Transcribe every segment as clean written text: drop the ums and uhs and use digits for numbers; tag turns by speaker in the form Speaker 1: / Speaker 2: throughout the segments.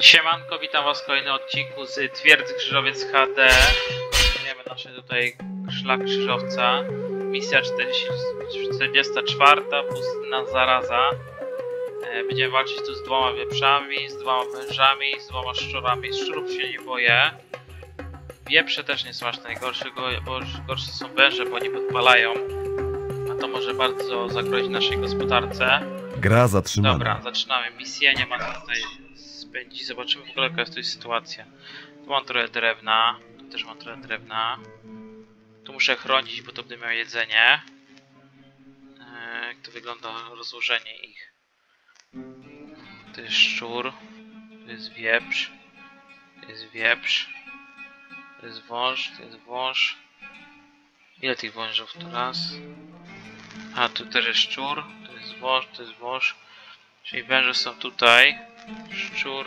Speaker 1: Siemanko, witam was w kolejnym odcinku z Twierdzy Krzyżowiec HD. Kontynuujemy nasze tutaj szlak krzyżowca. Misja 44, pustynna zaraza. Będziemy walczyć tu z dwoma wieprzami, z dwoma wężami, z dwoma szczurami. Szczurów się nie boję. Wieprze też nie są aż najgorsze, bo gorsze są węże, bo nie podpalają. A to może bardzo zagrozić naszej gospodarce.
Speaker 2: Gra zatrzymana.
Speaker 1: Dobra, zaczynamy misję, nie ma tutaj spędzić. Zobaczymy w ogóle jaka jest tutaj sytuacja. Tu mam trochę drewna, tu też mam trochę drewna. Tu muszę chronić, bo to będę miał jedzenie. Jak to wygląda rozłożenie ich. To jest szczur, to jest wieprz, to jest wieprz, to jest wąż, to jest wąż. Ile tych wężów tu raz? A tu też jest szczur, to jest wąż, to jest wąż. Czyli węże są tutaj. Szczur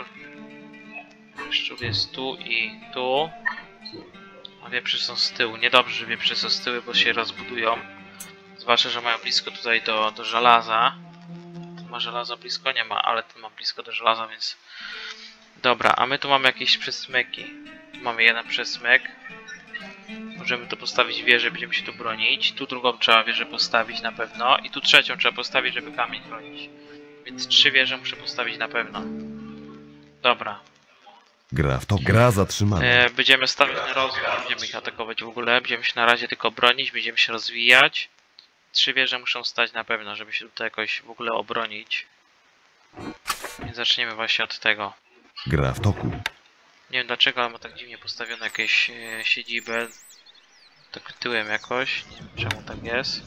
Speaker 1: jest tu i tu. A wieprzy są z tyłu. Niedobrze, że wieprzy są z tyłu, bo się rozbudują. Zwłaszcza, że mają blisko tutaj do żelaza. Tu ma żelaza blisko? Nie ma, ale tu ma blisko do żelaza, więc... Dobra, a my tu mamy jakieś przesmyki. Tu mamy jeden przesmyk. Możemy tu postawić wieżę, będziemy się tu bronić. Tu drugą trzeba wieżę postawić na pewno. I tu trzecią trzeba postawić, żeby kamień chronić. Więc 3 wieże muszę postawić na pewno. Dobra.
Speaker 2: Gra zatrzymana.
Speaker 1: Będziemy stawiać na rozwój, będziemy ich atakować w ogóle. Będziemy się na razie tylko bronić, będziemy się rozwijać. 3 wieże muszą stać na pewno, żeby się tutaj jakoś w ogóle obronić. Więc zaczniemy właśnie od tego.
Speaker 2: Gra w toku.
Speaker 1: Nie wiem dlaczego, ale ma tak dziwnie postawione jakieś siedzibę. Tak tyłem jakoś. Nie wiem czemu tak jest.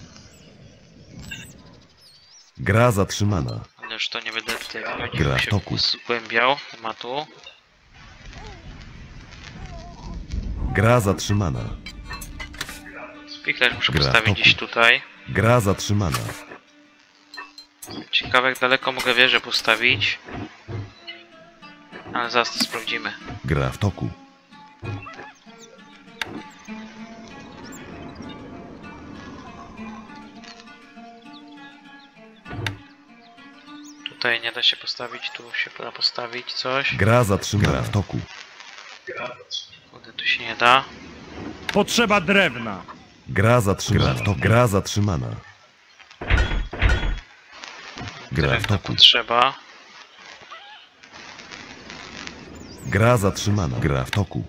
Speaker 2: Gra zatrzymana.
Speaker 1: Ale już to nie będę tutaj
Speaker 2: Gra w toku.
Speaker 1: zgłębiał tematu.
Speaker 2: Gra zatrzymana.
Speaker 1: Spichlerz muszę
Speaker 2: Gra w
Speaker 1: postawić
Speaker 2: toku.
Speaker 1: gdzieś tutaj.
Speaker 2: Gra zatrzymana.
Speaker 1: Ciekawe jak daleko mogę wieżę postawić. Ale zaraz to sprawdzimy.
Speaker 2: Gra w toku.
Speaker 1: Tutaj nie da się postawić, tu się da postawić coś.
Speaker 2: Gra zatrzymana. Gra w toku.
Speaker 1: Kurde, tu się nie da.
Speaker 3: Potrzeba drewna.
Speaker 2: Gra zatrzymana. Gra zatrzymana. Gra w
Speaker 1: Drewna
Speaker 2: toku.
Speaker 1: potrzeba.
Speaker 2: Gra zatrzymana. Gra w toku.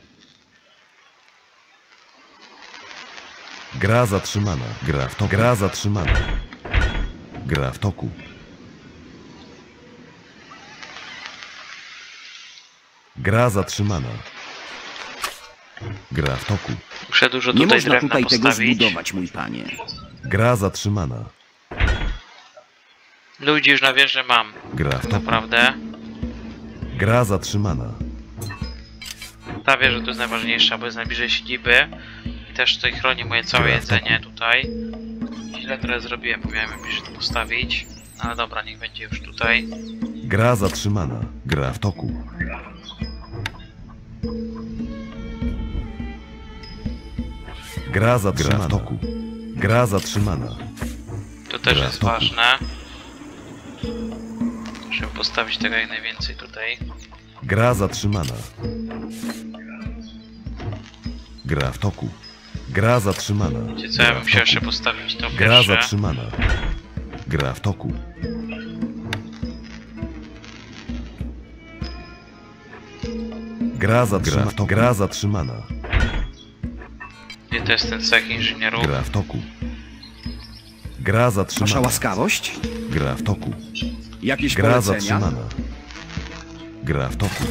Speaker 2: Gra zatrzymana. Gra w toku. Gra zatrzymana. Gra w toku. Gra zatrzymana. Gra w toku.
Speaker 1: Muszę dużo
Speaker 4: Nie
Speaker 1: tutaj
Speaker 4: można
Speaker 1: drewna
Speaker 4: tutaj tego
Speaker 1: postawić.
Speaker 4: zbudować, mój panie.
Speaker 2: Gra zatrzymana.
Speaker 1: Ludzi już na wieży mam.
Speaker 2: Gra w toku.
Speaker 1: Naprawdę.
Speaker 2: Gra zatrzymana.
Speaker 1: Ta wieża tu jest najważniejsza, bo jest najbliżej siedziby. I też tutaj chroni moje całe
Speaker 2: Gra w
Speaker 1: jedzenie tutaj. Źle trochę zrobiłem, bo miałem bliżej to postawić. Ale dobra, niech będzie już tutaj.
Speaker 2: Gra zatrzymana. Gra w toku. Gra zatrzymana. Gra w toku. Gra zatrzymana.
Speaker 1: To też
Speaker 2: Gra w
Speaker 1: jest
Speaker 2: toku.
Speaker 1: ważne. Żeby postawić tego jak najwięcej tutaj.
Speaker 2: Gra zatrzymana. Gra w toku. Gra zatrzymana.
Speaker 1: Wiecie co, ja
Speaker 2: Gra
Speaker 1: bym
Speaker 2: w
Speaker 1: musiał
Speaker 2: toku.
Speaker 1: jeszcze postawić to
Speaker 2: Gra
Speaker 1: pierwsze.
Speaker 2: zatrzymana. Gra w toku. Gra zatrzymana. Gra zatrzymana.
Speaker 1: Gdzie to jest ten cech inżynierów?
Speaker 2: Gra w toku. Gra
Speaker 4: Wasza
Speaker 2: zatrzymana.
Speaker 4: łaskawość?
Speaker 2: Gra w toku.
Speaker 4: Jakieś
Speaker 2: Gra
Speaker 4: polecenia?
Speaker 2: zatrzymana. Gra w toku.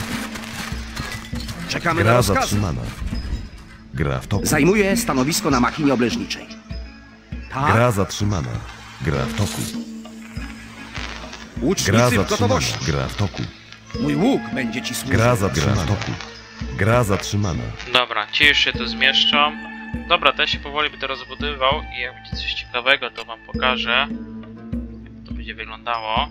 Speaker 4: Czekamy na
Speaker 2: Gra
Speaker 4: rozkazy.
Speaker 2: zatrzymana. Gra w toku.
Speaker 4: Zajmuję stanowisko na machinie obleżniczej. Tak?
Speaker 2: Gra zatrzymana. Gra w toku. Gra
Speaker 4: Łucznicy w
Speaker 2: zatrzymana.
Speaker 4: gotowości.
Speaker 2: Gra w toku.
Speaker 4: Mój łuk będzie ci służył.
Speaker 2: Gra zatrzymana. Gra w toku. Gra zatrzymana.
Speaker 1: Dobra, ci już się tu zmieszczą. Dobra, to ja się powoli będę rozbudowywał i jak będzie coś ciekawego, to wam pokażę, jak to będzie wyglądało.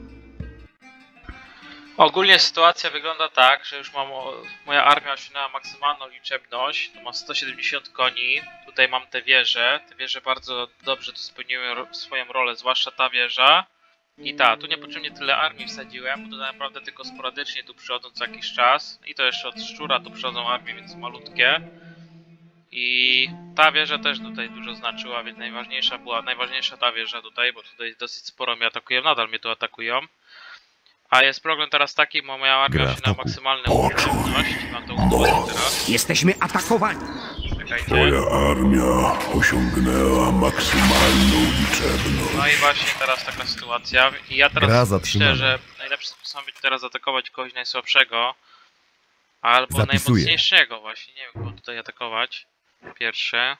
Speaker 1: Ogólnie sytuacja wygląda tak, że już mam, moja armia osiągnęła maksymalną liczebność, to ma 170 koni, tutaj mam te wieże bardzo dobrze tu spełniły swoją rolę, zwłaszcza ta wieża. I tak, tu niepotrzebnie tyle armii wsadziłem, bo to naprawdę tylko sporadycznie tu przychodzą co jakiś czas. I to jeszcze od szczura tu przychodzą armie, więc malutkie. I ta wieża też tutaj dużo znaczyła, więc najważniejsza ta wieża tutaj, bo tutaj dosyć sporo mnie atakują, nadal mnie tu atakują. A jest problem teraz taki, bo moja armia się na maksymalną liczebność. Mam to udowodnić teraz.
Speaker 4: Jesteśmy atakowani.
Speaker 1: Czekajcie.
Speaker 5: Twoja armia osiągnęła maksymalną liczebność.
Speaker 1: No i właśnie teraz taka sytuacja. I ja
Speaker 2: Gra
Speaker 1: teraz
Speaker 2: zatrzymana.
Speaker 1: myślę, że najlepszy sposób będzie teraz atakować kogoś najsłabszego. Albo
Speaker 2: Zapisuję.
Speaker 1: najmocniejszego właśnie. Nie wiem, kogo tutaj atakować. Pierwsze.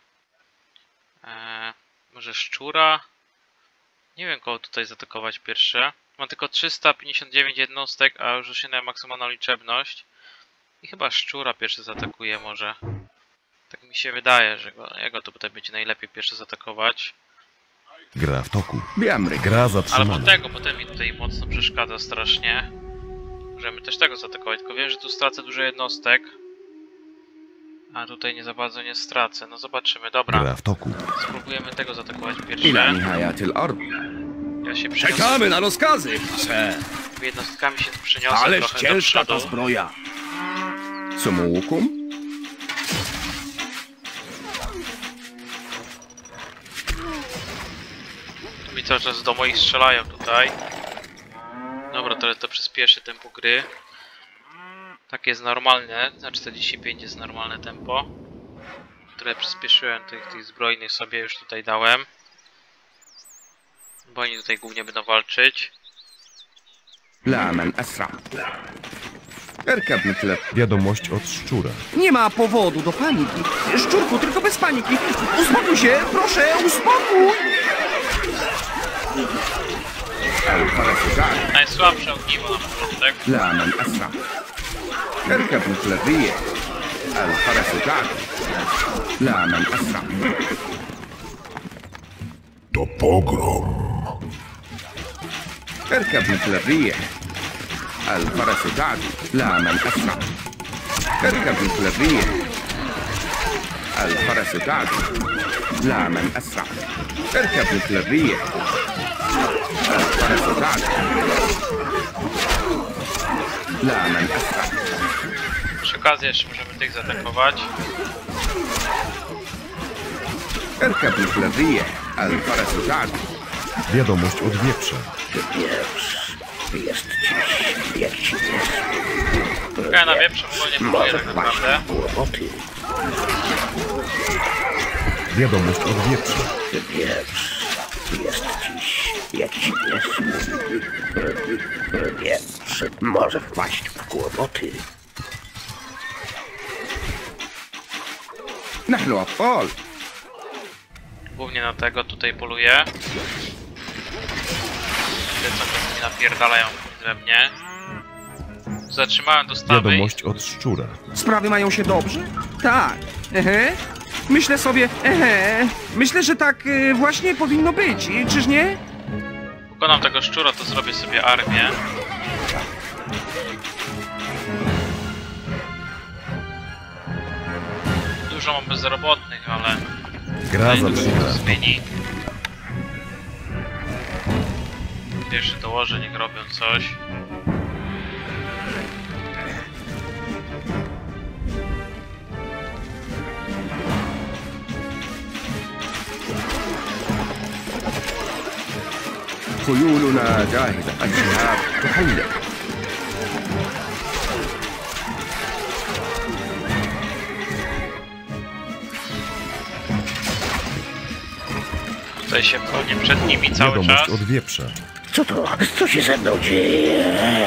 Speaker 1: Może szczura. Nie wiem, kogo tutaj zaatakować pierwsze. Mam tylko 359 jednostek, a już osiągnąłem maksymalną liczebność. I chyba szczura pierwszy zaatakuje może. Tak mi się wydaje, że jego to tutaj będzie najlepiej pierwszy zaatakować.
Speaker 2: Gra w toku.
Speaker 4: Biamry.
Speaker 2: Gra
Speaker 1: Ale
Speaker 2: zatrzymana.
Speaker 1: potem mi tutaj mocno przeszkadza strasznie. Możemy też tego zaatakować, tylko wiem, że tu stracę dużo jednostek. A tutaj nie za bardzo nie stracę. No zobaczymy, dobra.
Speaker 2: Gra w toku.
Speaker 1: Spróbujemy tego zaatakować
Speaker 4: Ila
Speaker 1: pierwsze.
Speaker 4: nihayatil ard.
Speaker 1: Ja się przeniosę.
Speaker 4: Czekamy na rozkazy.
Speaker 1: Jednostkami się przeniosę
Speaker 4: Ależ
Speaker 1: trochę do
Speaker 4: ciężka ta
Speaker 1: przodu.
Speaker 4: zbroja. Sumułkum?
Speaker 1: Tu mi cały czas do moich strzelają tutaj. Dobra, to przyspieszy tempo gry. Tak jest normalne, na 45 jest normalne tempo. Które przyspieszyłem tych zbrojnych sobie już tutaj dałem. Bo oni tutaj głównie będą walczyć.
Speaker 4: La man asra. Erkab myślę.
Speaker 2: Wiadomość od szczura.
Speaker 4: Nie ma powodu do paniki. Szczurku, tylko bez paniki. Uspokój się, proszę, uspokój!
Speaker 1: Najsłabsze ogniwo na początek.
Speaker 4: لا من أسرع اركب مثل الريح الفرس تعدو لا من أسرع
Speaker 5: To pogrom.
Speaker 4: اركب مثل الريح الفرس تعدو لا من أسرع اركب مثل الريح الفرس تعدو لا من أسرع اركب مثل الريح الفرس تعدو لا من أسرع
Speaker 1: Przy okazji jeszcze możemy tych zaatakować.
Speaker 4: اركب مثل الريح الفرس تعدو
Speaker 2: Wiadomość od wieprza.
Speaker 4: Jest dziś jakiś
Speaker 1: Ja na wieprze w ogóle nie próbuję tak naprawdę.
Speaker 4: kłopoty.
Speaker 2: Wiadomość od wieprza.
Speaker 4: Jest dziś jakiś wieprz może wpaść w kłopoty. نحن أطفال.
Speaker 1: Głównie na tego tutaj poluję. Te co mi napierdalają we mnie. Zatrzymałem dostawy.
Speaker 2: Wiadomość od szczura.
Speaker 4: Sprawy mają się dobrze? Tak. Myślę sobie, myślę, że tak właśnie powinno być, czyż nie?
Speaker 1: Pokonam tego szczura, to zrobię sobie armię. Dużo mam bezrobotnych, ale
Speaker 2: Gra
Speaker 1: to
Speaker 2: zatrzymana.
Speaker 1: zmieni. Pierwszy dołożę, niech robią coś.
Speaker 4: خيولنا جاهزة الشهاب تحلق
Speaker 1: Tutaj się bronię przed nimi cały
Speaker 2: Wiadomość
Speaker 1: czas.
Speaker 2: od wieprza.
Speaker 6: Co to? Co się ze mną dzieje?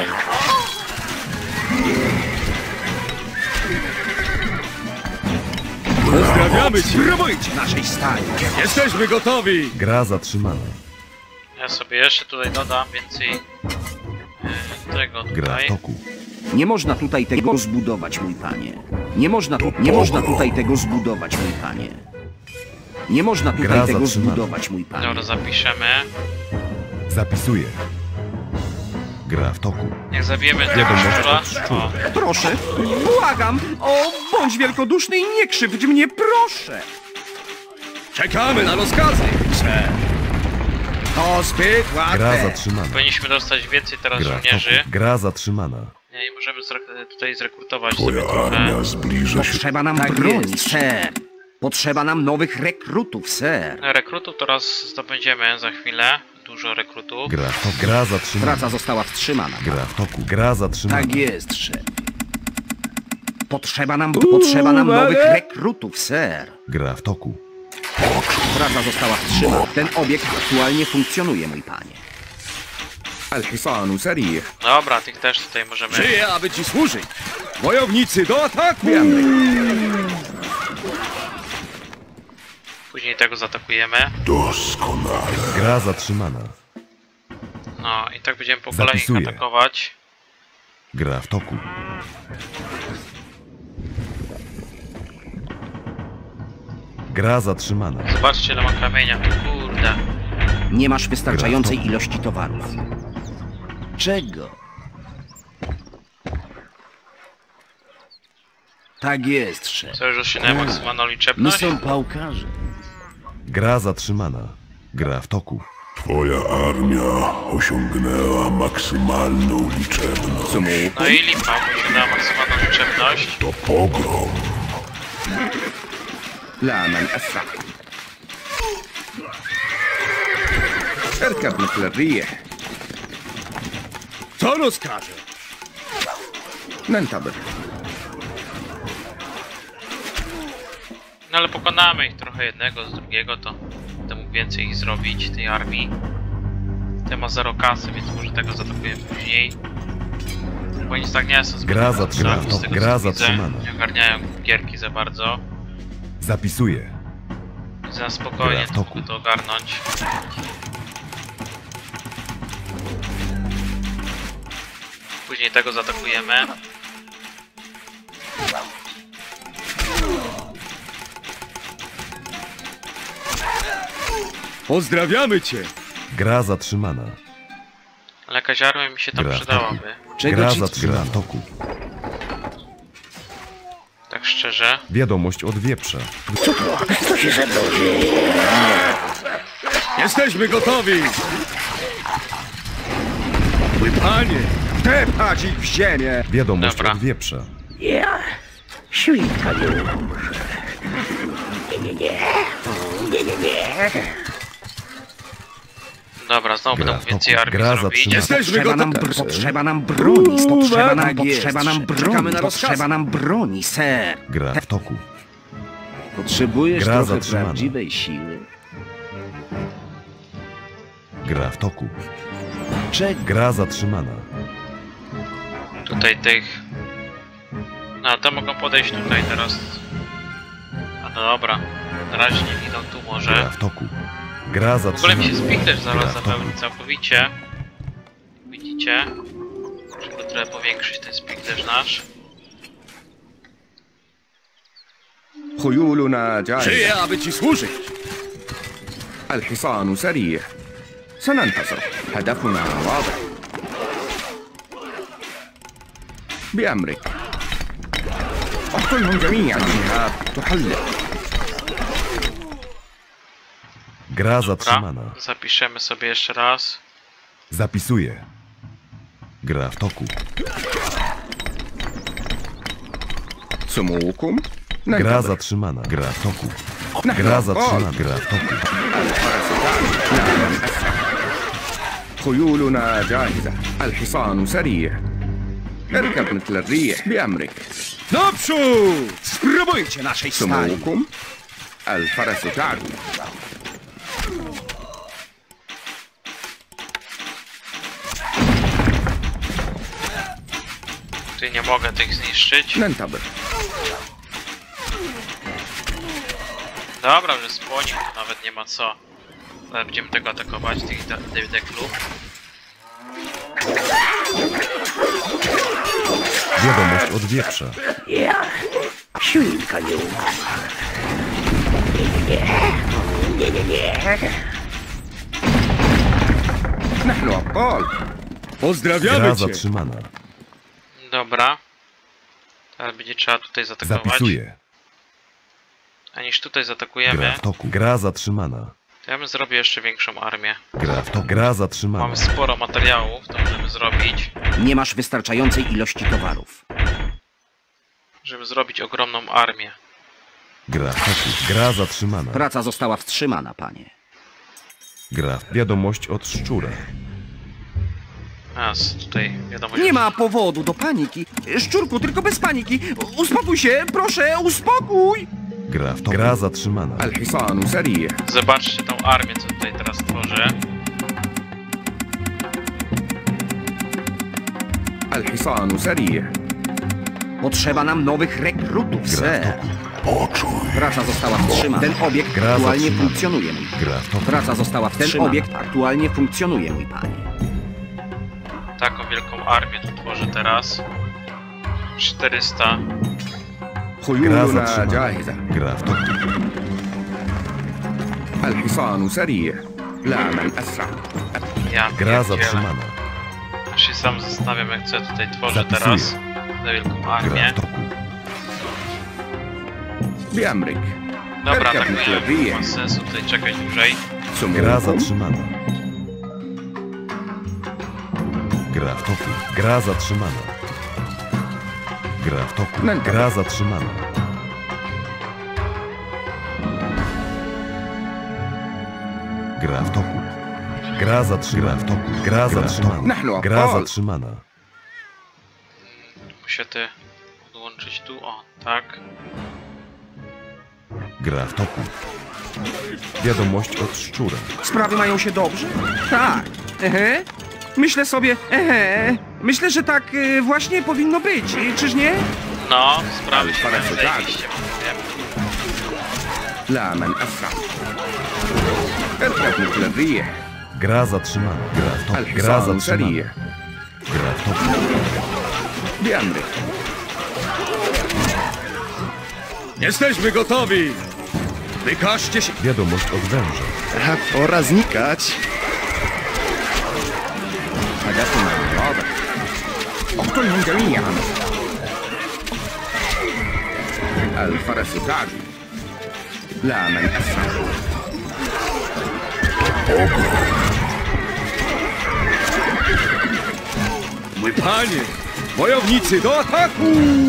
Speaker 4: Pozdrawiamy cię! Próbujcie naszej stajni! Jesteśmy gotowi!
Speaker 2: Gra zatrzymana.
Speaker 1: Ja sobie jeszcze tutaj dodam więcej tego
Speaker 2: Gra w
Speaker 1: tutaj.
Speaker 2: toku.
Speaker 4: Nie można tutaj tego zbudować, mój panie. Nie można tutaj tego zbudować, mój panie. Nie można
Speaker 2: Gra
Speaker 4: tutaj tego
Speaker 2: zatrzymana.
Speaker 4: zbudować, mój panie.
Speaker 1: Dobra, zapiszemy.
Speaker 2: Zapisuję. Gra w toku.
Speaker 1: Jak zabijemy tego
Speaker 2: Wiadomość
Speaker 1: szczura.
Speaker 2: od szczura.
Speaker 1: O,
Speaker 4: Proszę, błagam! O, bądź wielkoduszny i nie krzywdź mnie, proszę! Czekamy na rozkazy, To zbyt
Speaker 2: Gra
Speaker 4: łatwe.
Speaker 2: zatrzymana.
Speaker 1: Powinniśmy dostać więcej teraz
Speaker 2: Gra w
Speaker 1: żołnierzy.
Speaker 2: toku. Gra zatrzymana.
Speaker 1: Nie, i możemy tutaj zrekrutować sobie
Speaker 5: Twoja
Speaker 1: trochę.
Speaker 5: armia zbliża się.
Speaker 4: Potrzeba nam broni, ser. Potrzeba nam nowych rekrutów, ser.
Speaker 1: Rekrutów teraz zdobędziemy za chwilę. Dużo rekrutów.
Speaker 2: Gra w toku. Gra zatrzymana.
Speaker 4: Praca została wstrzymana.
Speaker 2: Gra w toku. Gra zatrzymana.
Speaker 4: Tak jest, szef. Potrzeba nam nowych rekrutów, ser.
Speaker 2: Gra w toku.
Speaker 4: Praca została wstrzymana. Ten obiekt aktualnie funkcjonuje, mój panie.
Speaker 7: الحصان سريع.
Speaker 1: Dobra, tych też tutaj możemy...
Speaker 7: Żyję, aby ci służyć. Wojownicy do ataku!
Speaker 1: Później tego zaatakujemy.
Speaker 5: Doskonale.
Speaker 2: Gra zatrzymana.
Speaker 1: No i tak będziemy po kolei ich
Speaker 2: Zapisuję.
Speaker 1: atakować.
Speaker 2: Gra w toku. Gra zatrzymana.
Speaker 1: Zobaczcie, ile ma kamienia. Kurde.
Speaker 4: Nie masz wystarczającej ilości towarów. Czego? Tak jest, szef.
Speaker 1: Co, już osiągnąłem maksymalną
Speaker 4: My
Speaker 1: liczebność?
Speaker 4: są pałkarze.
Speaker 2: Gra zatrzymana. Gra w toku.
Speaker 5: Twoja armia osiągnęła maksymalną liczebność.
Speaker 1: No i lipa, osiągnęła maksymalną liczebność.
Speaker 5: To pogrom.
Speaker 7: لا من أسرع. اركب مثل الريح.
Speaker 3: Co rozkaże?
Speaker 7: ننتظر.
Speaker 1: No ale pokonamy ich trochę jednego z drugiego, to będę mógł więcej ich zrobić, tej armii. Ten ma 0 kasy, więc może tego zaatakujemy później. Bo nic tak nie są zbyt
Speaker 2: Gra
Speaker 1: mocni,
Speaker 2: zatrzymana.
Speaker 1: z tego,
Speaker 2: Gra
Speaker 1: co widzę.
Speaker 2: zatrzymana.
Speaker 1: Nie ogarniają gierki za bardzo.
Speaker 2: Zapisuję.
Speaker 1: Więc na spokojnie
Speaker 2: Gra w
Speaker 1: to
Speaker 2: toku.
Speaker 1: mogę to ogarnąć. Później tego zaatakujemy.
Speaker 3: Pozdrawiamy cię!
Speaker 2: Gra zatrzymana.
Speaker 1: Ale jakaś armia mi się tam
Speaker 2: Gra w
Speaker 1: przydałaby.
Speaker 2: Gra zatrzymana. W toku.
Speaker 1: Tak szczerze.
Speaker 2: Wiadomość od wieprza.
Speaker 6: Co to? Co się ze mną dzieje?
Speaker 3: Jesteśmy gotowi! Mój panie!
Speaker 4: Tepać ich w ziemię!
Speaker 2: Wiadomość
Speaker 1: Dobra.
Speaker 2: od wieprza.
Speaker 6: Ja świnka nie umrze. Nie.
Speaker 1: Dobra, znowu
Speaker 2: Gra
Speaker 1: będę
Speaker 2: w
Speaker 1: mógł więcej
Speaker 2: toku.
Speaker 1: armii
Speaker 2: Gra
Speaker 1: zrobić.
Speaker 2: zatrzymana.
Speaker 3: Jesteśmy gotowi!
Speaker 4: Potrzeba nam broni, potrzeba nam
Speaker 7: Czekamy na rozkazy.
Speaker 4: potrzeba nam broni, ser.
Speaker 2: Gra w toku.
Speaker 4: Potrzebujesz
Speaker 2: Gra
Speaker 4: trochę
Speaker 2: zatrzymana.
Speaker 4: prawdziwej siły.
Speaker 2: Gra w toku.
Speaker 4: Czego?
Speaker 2: Gra zatrzymana.
Speaker 1: Tutaj tych... No, to mogą podejść tutaj teraz. A no dobra. Na razie nie idą tu
Speaker 2: Gra
Speaker 1: może.
Speaker 2: w toku. Gra
Speaker 1: W ogóle mi się
Speaker 2: zatrzymana.
Speaker 1: spichlerz zaraz
Speaker 2: Gra w toku.
Speaker 1: zapełni całkowicie. Widzicie? Żeby go trochę powiększyć ten spichlerz nasz.
Speaker 7: خيولنا جاهزة.
Speaker 3: Żyję, aby ci służyć!
Speaker 7: الحصان سريع. سننتصر. هدفنا واضح. بأمرك. اقتلهم جميعا. جهاد تحلق.
Speaker 2: Gra
Speaker 1: Dobra,
Speaker 2: zatrzymana.
Speaker 1: zapiszemy sobie jeszcze raz.
Speaker 2: Zapisuję. Gra w toku.
Speaker 7: سموكم.
Speaker 2: Gra
Speaker 7: ننتظر.
Speaker 2: zatrzymana. Gra w toku.
Speaker 7: نحن
Speaker 2: Gra
Speaker 7: أبطال.
Speaker 2: zatrzymana. Gra w toku.
Speaker 7: الفرس تعرف. لا من أسرع. خيولنا جاهزة. الحصان سريع. اركب مثل الريح. بأمرك.
Speaker 3: Naprzód!
Speaker 4: Spróbujcie naszej stali.
Speaker 7: سموكم. الفرس تعرف.
Speaker 1: Tutaj nie mogę tych zniszczyć.
Speaker 7: ننتظر.
Speaker 1: Dobra, że spłoni, to nawet nie ma co. Ale będziemy tego atakować, tych deklów.
Speaker 2: Wiadomość od wieprza.
Speaker 6: Ja świnka nie umrze. Nie.
Speaker 7: نحن أبطال.
Speaker 3: Pozdrawiamy
Speaker 2: Gra
Speaker 3: cię!
Speaker 2: zatrzymana.
Speaker 1: Dobra. Teraz będzie trzeba tutaj zaatakować.
Speaker 2: Zapisuję.
Speaker 1: A niż tutaj
Speaker 2: Gra
Speaker 1: zaatakujemy,
Speaker 2: w toku. Gra zatrzymana.
Speaker 1: To ja bym zrobił jeszcze większą armię.
Speaker 2: Gra zatrzymana.
Speaker 1: Mamy sporo materiałów, to możemy zrobić.
Speaker 4: Nie masz wystarczającej ilości towarów.
Speaker 1: Żeby zrobić ogromną armię.
Speaker 2: Gra zatrzymana.
Speaker 4: Praca została wstrzymana, panie.
Speaker 2: Wiadomość od szczura.
Speaker 1: Tutaj wiadomość.
Speaker 4: Nie ma powodu do paniki. Szczurku, tylko bez paniki. Uspokój się, proszę, uspokój!
Speaker 2: Gra zatrzymana.
Speaker 7: الحصان سريع.
Speaker 1: Zobaczcie tą armię, co tutaj teraz tworzę.
Speaker 7: الحصان سريع.
Speaker 4: Potrzeba nam nowych rekrutów, sir.
Speaker 5: Poczuj.
Speaker 4: Praca została wstrzymana. Ten obiekt aktualnie
Speaker 2: zatrzymana.
Speaker 4: funkcjonuje, mój Praca została wstrzymana. Ten obiekt aktualnie funkcjonuje, mój panie.
Speaker 1: Taką wielką armię tu tworzę teraz. 400.
Speaker 7: خيولنا جاهزة.
Speaker 2: Gra w toku.
Speaker 7: الحصان سريع. لا من أسرع.
Speaker 1: Ja
Speaker 2: Gra
Speaker 1: pierdzielę.
Speaker 2: zatrzymana.
Speaker 1: Aż się sam zastanawiam, jak co ja tutaj tworzę
Speaker 2: Zapisuję.
Speaker 1: teraz. Za wielką
Speaker 2: Gra
Speaker 1: armię.
Speaker 2: w toku.
Speaker 7: بأمرك.
Speaker 1: Dobra,
Speaker 7: Gra
Speaker 1: tak
Speaker 7: zatrzymana.
Speaker 1: nie ma sensu tutaj czekać dłużej.
Speaker 2: Gra
Speaker 7: سموكم.
Speaker 2: zatrzymana. Gra w toku. Gra zatrzymana. Gra w toku. Gra zatrzymana. Gra w toku. Gra zatrzymana. W toku. Gra zatrzymana.
Speaker 7: نحن
Speaker 2: Gra
Speaker 7: أبطال.
Speaker 2: zatrzymana.
Speaker 1: Muszę te podłączyć tu. O, tak.
Speaker 2: Gra w toku. Wiadomość od szczura.
Speaker 4: Sprawy mają się dobrze? Tak. Myślę sobie, myślę, że tak właśnie powinno być, czyż nie?
Speaker 1: No, sprawy się
Speaker 7: Ale
Speaker 1: mają
Speaker 7: tak.
Speaker 1: zajebiście, mówię.
Speaker 7: لا من أسرع. اركب مثل الريح.
Speaker 2: Gra zatrzymana. Gra w toku. Gra
Speaker 7: الحصان
Speaker 2: zatrzymana.
Speaker 7: سريع.
Speaker 2: Gra w toku.
Speaker 7: بأمرك.
Speaker 3: Jesteśmy gotowi! Wykażcie się!
Speaker 2: Wiadomość od węża.
Speaker 3: Pora znikać!
Speaker 7: هدفنا واضح. اقتلهم جميعا. الفرس تعدو. لا من أسرع.
Speaker 3: Mój panie! Wojownicy do ataku!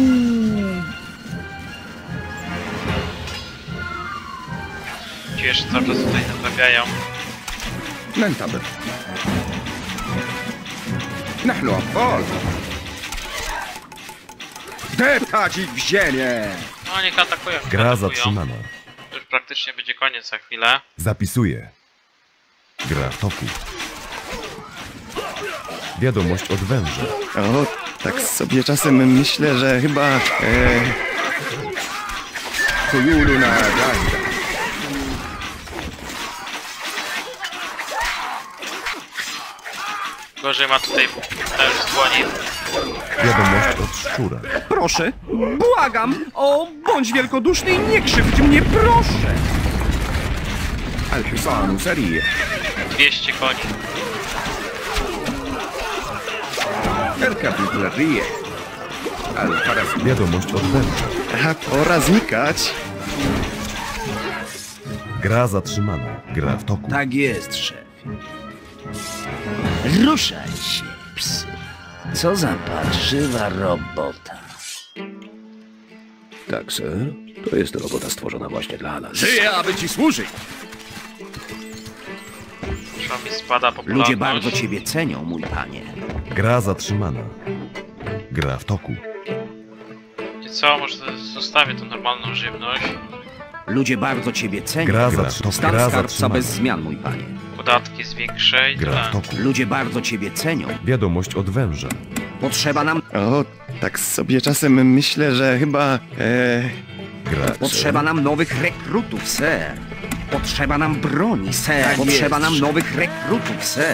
Speaker 1: Ci jeszcze cały czas tutaj naprawiają.
Speaker 7: ننتظر. نحن أبطال.
Speaker 4: Deptać ich w ziemię!
Speaker 1: No, niech atakują. niech
Speaker 2: Gra
Speaker 1: atakują.
Speaker 2: zatrzymana.
Speaker 1: To już praktycznie będzie koniec za chwilę.
Speaker 2: Zapisuję. Gra w toku. Wiadomość od węża.
Speaker 3: O, tak sobie czasem myślę, że chyba...
Speaker 7: خيولنا جاهزة.
Speaker 1: Gorzej ma tutaj już dzwoni.
Speaker 2: Wiadomość od szczura.
Speaker 4: Proszę, błagam! O, bądź wielkoduszny i nie krzywdź mnie, proszę!
Speaker 7: الحصان سريع.
Speaker 1: 200 koni.
Speaker 7: اركب مثل الريح. الفرس
Speaker 2: Wiadomość od węża.
Speaker 3: Pora znikać!
Speaker 2: Gra zatrzymana. Gra w toku.
Speaker 6: Tak jest, szefie. Ruszaj się, psy. Co za parszywa robota.
Speaker 5: Tak, sir. To jest robota stworzona właśnie dla nas.
Speaker 3: Żyję, aby ci służyć!
Speaker 1: Zresztą mi spada popularność.
Speaker 4: Ludzie bardzo ciebie cenią, mój panie.
Speaker 2: Gra zatrzymana. Gra w toku.
Speaker 1: Wiecie co, może zostawię tą normalną żywność.
Speaker 4: Ludzie bardzo ciebie cenią.
Speaker 2: Gra zatrzymana.
Speaker 4: Stan
Speaker 2: Gra
Speaker 4: skarbca
Speaker 2: zatrzymana.
Speaker 4: bez zmian, mój panie.
Speaker 1: Podatki zwiększę i
Speaker 2: Gra w
Speaker 1: tyle.
Speaker 2: toku.
Speaker 4: Ludzie bardzo ciebie cenią.
Speaker 2: Wiadomość od węża.
Speaker 4: Potrzeba nam...
Speaker 3: O, tak sobie czasem myślę, że chyba...
Speaker 2: Gra
Speaker 4: Potrzeba nam nowych rekrutów, sir. Potrzeba nam broni, sir. Potrzeba nam nowych rekrutów, sir.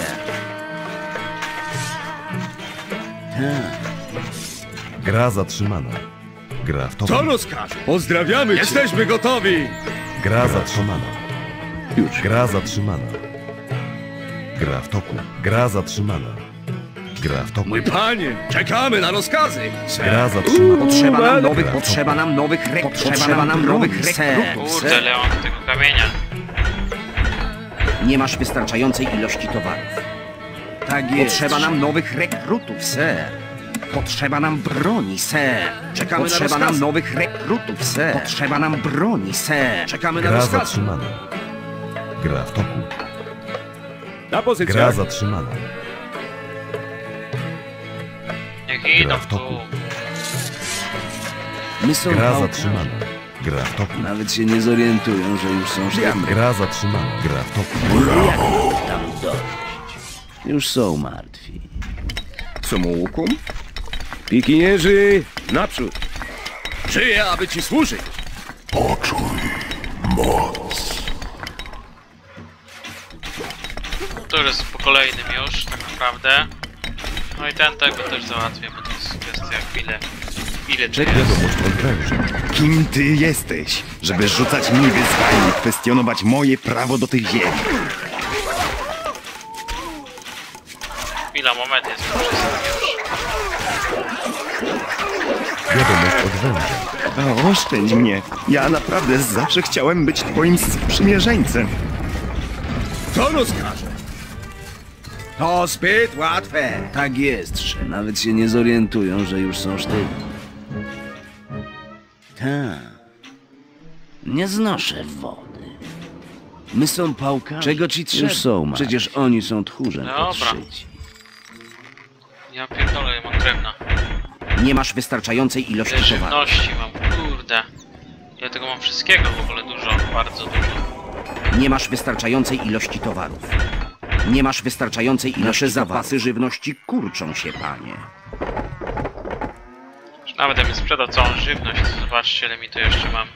Speaker 2: Gra zatrzymana. Gra w toku.
Speaker 3: Co rozkaże? Pozdrawiamy cię! Jesteśmy gotowi!
Speaker 2: Gra zatrzymana.
Speaker 5: Już.
Speaker 2: Gra zatrzymana. Gra w toku. Gra zatrzymana. Gra w toku.
Speaker 3: Mój panie, czekamy na rozkazy!
Speaker 2: Gra zatrzymana.
Speaker 4: Potrzeba nam nowych,
Speaker 2: Gra w toku.
Speaker 4: potrzeba nam nowych rekrutów. Potrzeba nam nowych rekrutów,
Speaker 1: Kurde,
Speaker 4: sir.
Speaker 1: ile mam tego kamienia.
Speaker 4: Nie masz wystarczającej ilości towarów.
Speaker 6: Tak jest.
Speaker 4: Potrzeba nam nowych rekrutów, ser. Potrzeba nam broni, ser.
Speaker 6: Czekamy na
Speaker 4: Potrzeba
Speaker 6: rozkazy.
Speaker 4: nam nowych rekrutów, ser. Potrzeba nam broni, ser.
Speaker 6: Czekamy na
Speaker 2: Gra
Speaker 6: rozkazy.
Speaker 2: zatrzymana. Gra w toku.
Speaker 3: Na pozycjach.
Speaker 2: Gra zatrzymana.
Speaker 1: Niech idą
Speaker 2: Gra w
Speaker 1: tu.
Speaker 2: toku.
Speaker 6: My są
Speaker 2: Gra
Speaker 6: pałkarze.
Speaker 2: zatrzymana. Gra w toku.
Speaker 6: Nawet się nie zorientują, że już są sztywni.
Speaker 2: Gra zatrzymana. Gra w toku.
Speaker 6: Jak ich tam dojść? Już są martwi.
Speaker 7: Samoukum?
Speaker 3: Pikinierzy, naprzód. Żyję, aby ci służyć.
Speaker 1: To już jest po kolejnym już, tak naprawdę. No i ten tego też załatwię, bo to jest kwestia ile to jest.
Speaker 2: Wiadomość od węża.
Speaker 8: Kim ty jesteś, żeby rzucać mi wyzwanie, kwestionować moje prawo do tych ziemi?
Speaker 1: Chwila, moment, jest to wszystko już.
Speaker 2: Wiadomość od węża.
Speaker 8: O, oszczędź mnie. Ja naprawdę zawsze chciałem być twoim sprzymierzeńcem.
Speaker 3: To rozkaże.
Speaker 4: To zbyt łatwe.
Speaker 6: Tak jest, że nawet się nie zorientują, że już są sztywni. Tak. Nie znoszę wody. My są pałkarze. Czego ci trzeba? Już są, przecież oni są tchórzem
Speaker 1: Dobra.
Speaker 6: podszyci.
Speaker 1: Ja pierdolę, mam drewna.
Speaker 4: Nie masz wystarczającej ilości
Speaker 1: Tyle
Speaker 4: towarów.
Speaker 1: żywności mam, kurde. Ja tego mam wszystkiego w ogóle dużo, bardzo dużo.
Speaker 4: Nie masz wystarczającej ilości towarów. Nie masz wystarczającej ilości
Speaker 6: Nasze
Speaker 4: zapasy żywności kurczą się, panie.
Speaker 1: Nawet jakbym sprzedał całą żywność, to zobaczcie ile mi tu jeszcze mam.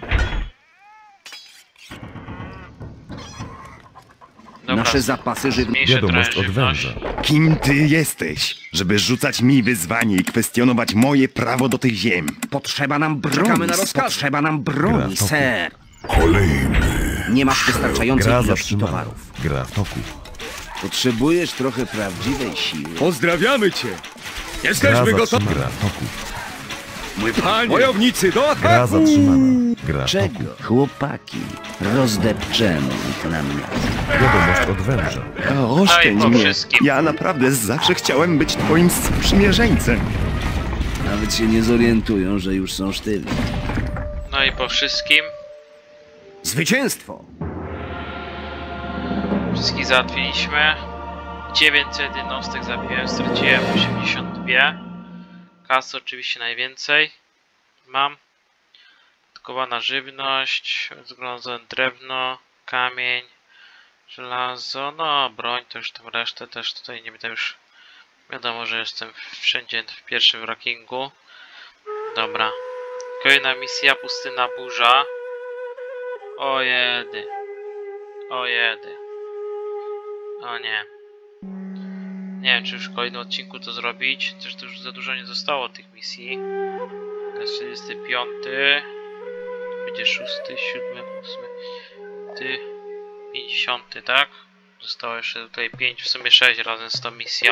Speaker 1: Dobra,
Speaker 4: Nasze zapasy żywności...
Speaker 1: zmniejszę
Speaker 2: Wiadomość
Speaker 1: trochę
Speaker 2: od
Speaker 1: żywność.
Speaker 2: węża.
Speaker 8: Kim ty jesteś, żeby rzucać mi wyzwanie i kwestionować moje prawo do tych ziem?
Speaker 4: Potrzeba nam broni,
Speaker 3: Czekamy na rozkazy.
Speaker 4: potrzeba nam
Speaker 2: Gra
Speaker 4: broni,
Speaker 2: w toku.
Speaker 4: ser. Nie masz wystarczającej
Speaker 2: Gra
Speaker 4: ilości
Speaker 2: zatrzymana.
Speaker 4: towarów.
Speaker 2: Gra w toku.
Speaker 6: Potrzebujesz trochę prawdziwej siły.
Speaker 3: Pozdrawiamy cię.
Speaker 2: Gra
Speaker 3: Jesteśmy gotowi.
Speaker 2: zatrzymana. Gra w toku.
Speaker 3: Mój panie. Wojownicy, do
Speaker 2: Gra
Speaker 3: ataku.
Speaker 2: zatrzymana. Gra w toku.
Speaker 6: Czego? Chłopaki, rozdepczemy ich na miasto.
Speaker 2: Wiadomość od węża.
Speaker 8: O, oszczędź
Speaker 1: po
Speaker 8: mnie.
Speaker 1: wszystkim.
Speaker 8: Ja naprawdę zawsze chciałem być twoim sprzymierzeńcem.
Speaker 6: Nawet się nie zorientują, że już są sztywni.
Speaker 1: No i po wszystkim.
Speaker 4: Zwycięstwo!
Speaker 1: Wszystkich załatwiliśmy. 900 jednostek zabiłem, straciłem 82. Kasy oczywiście najwięcej mam. Odkowana żywność, zgromadzone drewno, kamień, żelazo, no broń to już tam resztę też tutaj nie będę już... Wiadomo, że jestem wszędzie w pierwszym rankingu. Dobra. Kolejna misja, pustyna burza. O jedy. O jedy. O nie. Nie wiem, czy już w kolejnym odcinku to zrobić. Też to już za dużo nie zostało tych misji. To jest 45. To będzie 6, 7, 8, 50, tak? Zostało jeszcze tutaj 5, w sumie 6 razem z tą misją.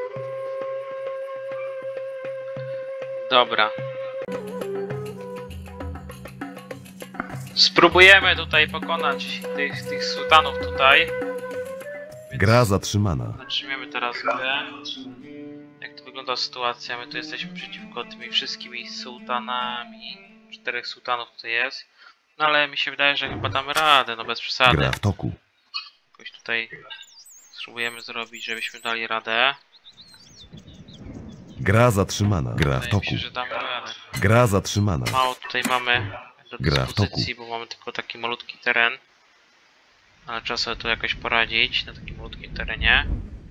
Speaker 1: Dobra. Spróbujemy tutaj pokonać tych sultanów tutaj.
Speaker 2: Gra zatrzymana.
Speaker 1: Zatrzymiemy teraz grę. Jak to wygląda sytuacja? My tu jesteśmy przeciwko tymi wszystkimi sułtanami. 4 sułtanów tutaj jest. No ale mi się wydaje, że chyba damy radę, no bez przesady.
Speaker 2: Gra w toku.
Speaker 1: Jakoś tutaj spróbujemy zrobić, żebyśmy dali radę.
Speaker 2: Gra zatrzymana. Gra w
Speaker 1: Wydaje mi
Speaker 2: toku.
Speaker 1: się, że damy radę.
Speaker 2: Gra zatrzymana.
Speaker 1: Mało tutaj mamy do
Speaker 2: Gra w toku.
Speaker 1: dyspozycji, bo mamy tylko taki malutki teren. Ale trzeba sobie tu jakoś poradzić na takim malutkim terenie.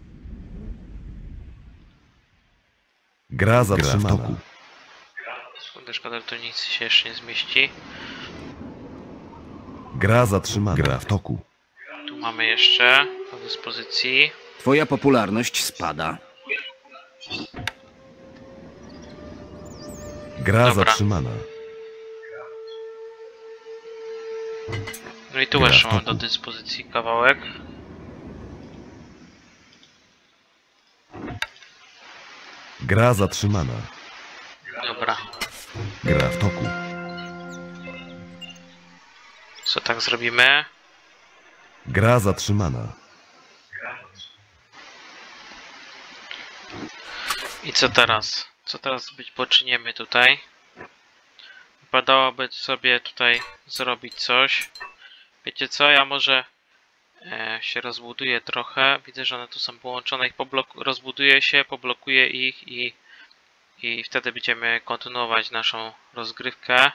Speaker 2: Gra zatrzymana.
Speaker 1: Szkoda, że tu nic się jeszcze nie zmieści.
Speaker 2: Gra zatrzymana. Gra w toku.
Speaker 1: Tu mamy jeszcze do dyspozycji.
Speaker 4: Twoja popularność spada.
Speaker 2: Gra
Speaker 1: Dobra.
Speaker 2: zatrzymana.
Speaker 1: No i tu
Speaker 2: Gra
Speaker 1: jeszcze
Speaker 2: w
Speaker 1: mamy
Speaker 2: toku.
Speaker 1: do dyspozycji kawałek.
Speaker 2: Gra zatrzymana.
Speaker 1: Dobra,
Speaker 2: Gra w toku.
Speaker 1: co tak zrobimy?
Speaker 2: Gra zatrzymana.
Speaker 1: I co teraz? Co teraz poczyniemy tutaj? Wypadałoby sobie tutaj zrobić coś. Wiecie co? Ja może się rozbuduję trochę. Widzę, że one tu są połączone. Rozbuduję się, poblokuję ich i wtedy będziemy kontynuować naszą rozgrywkę.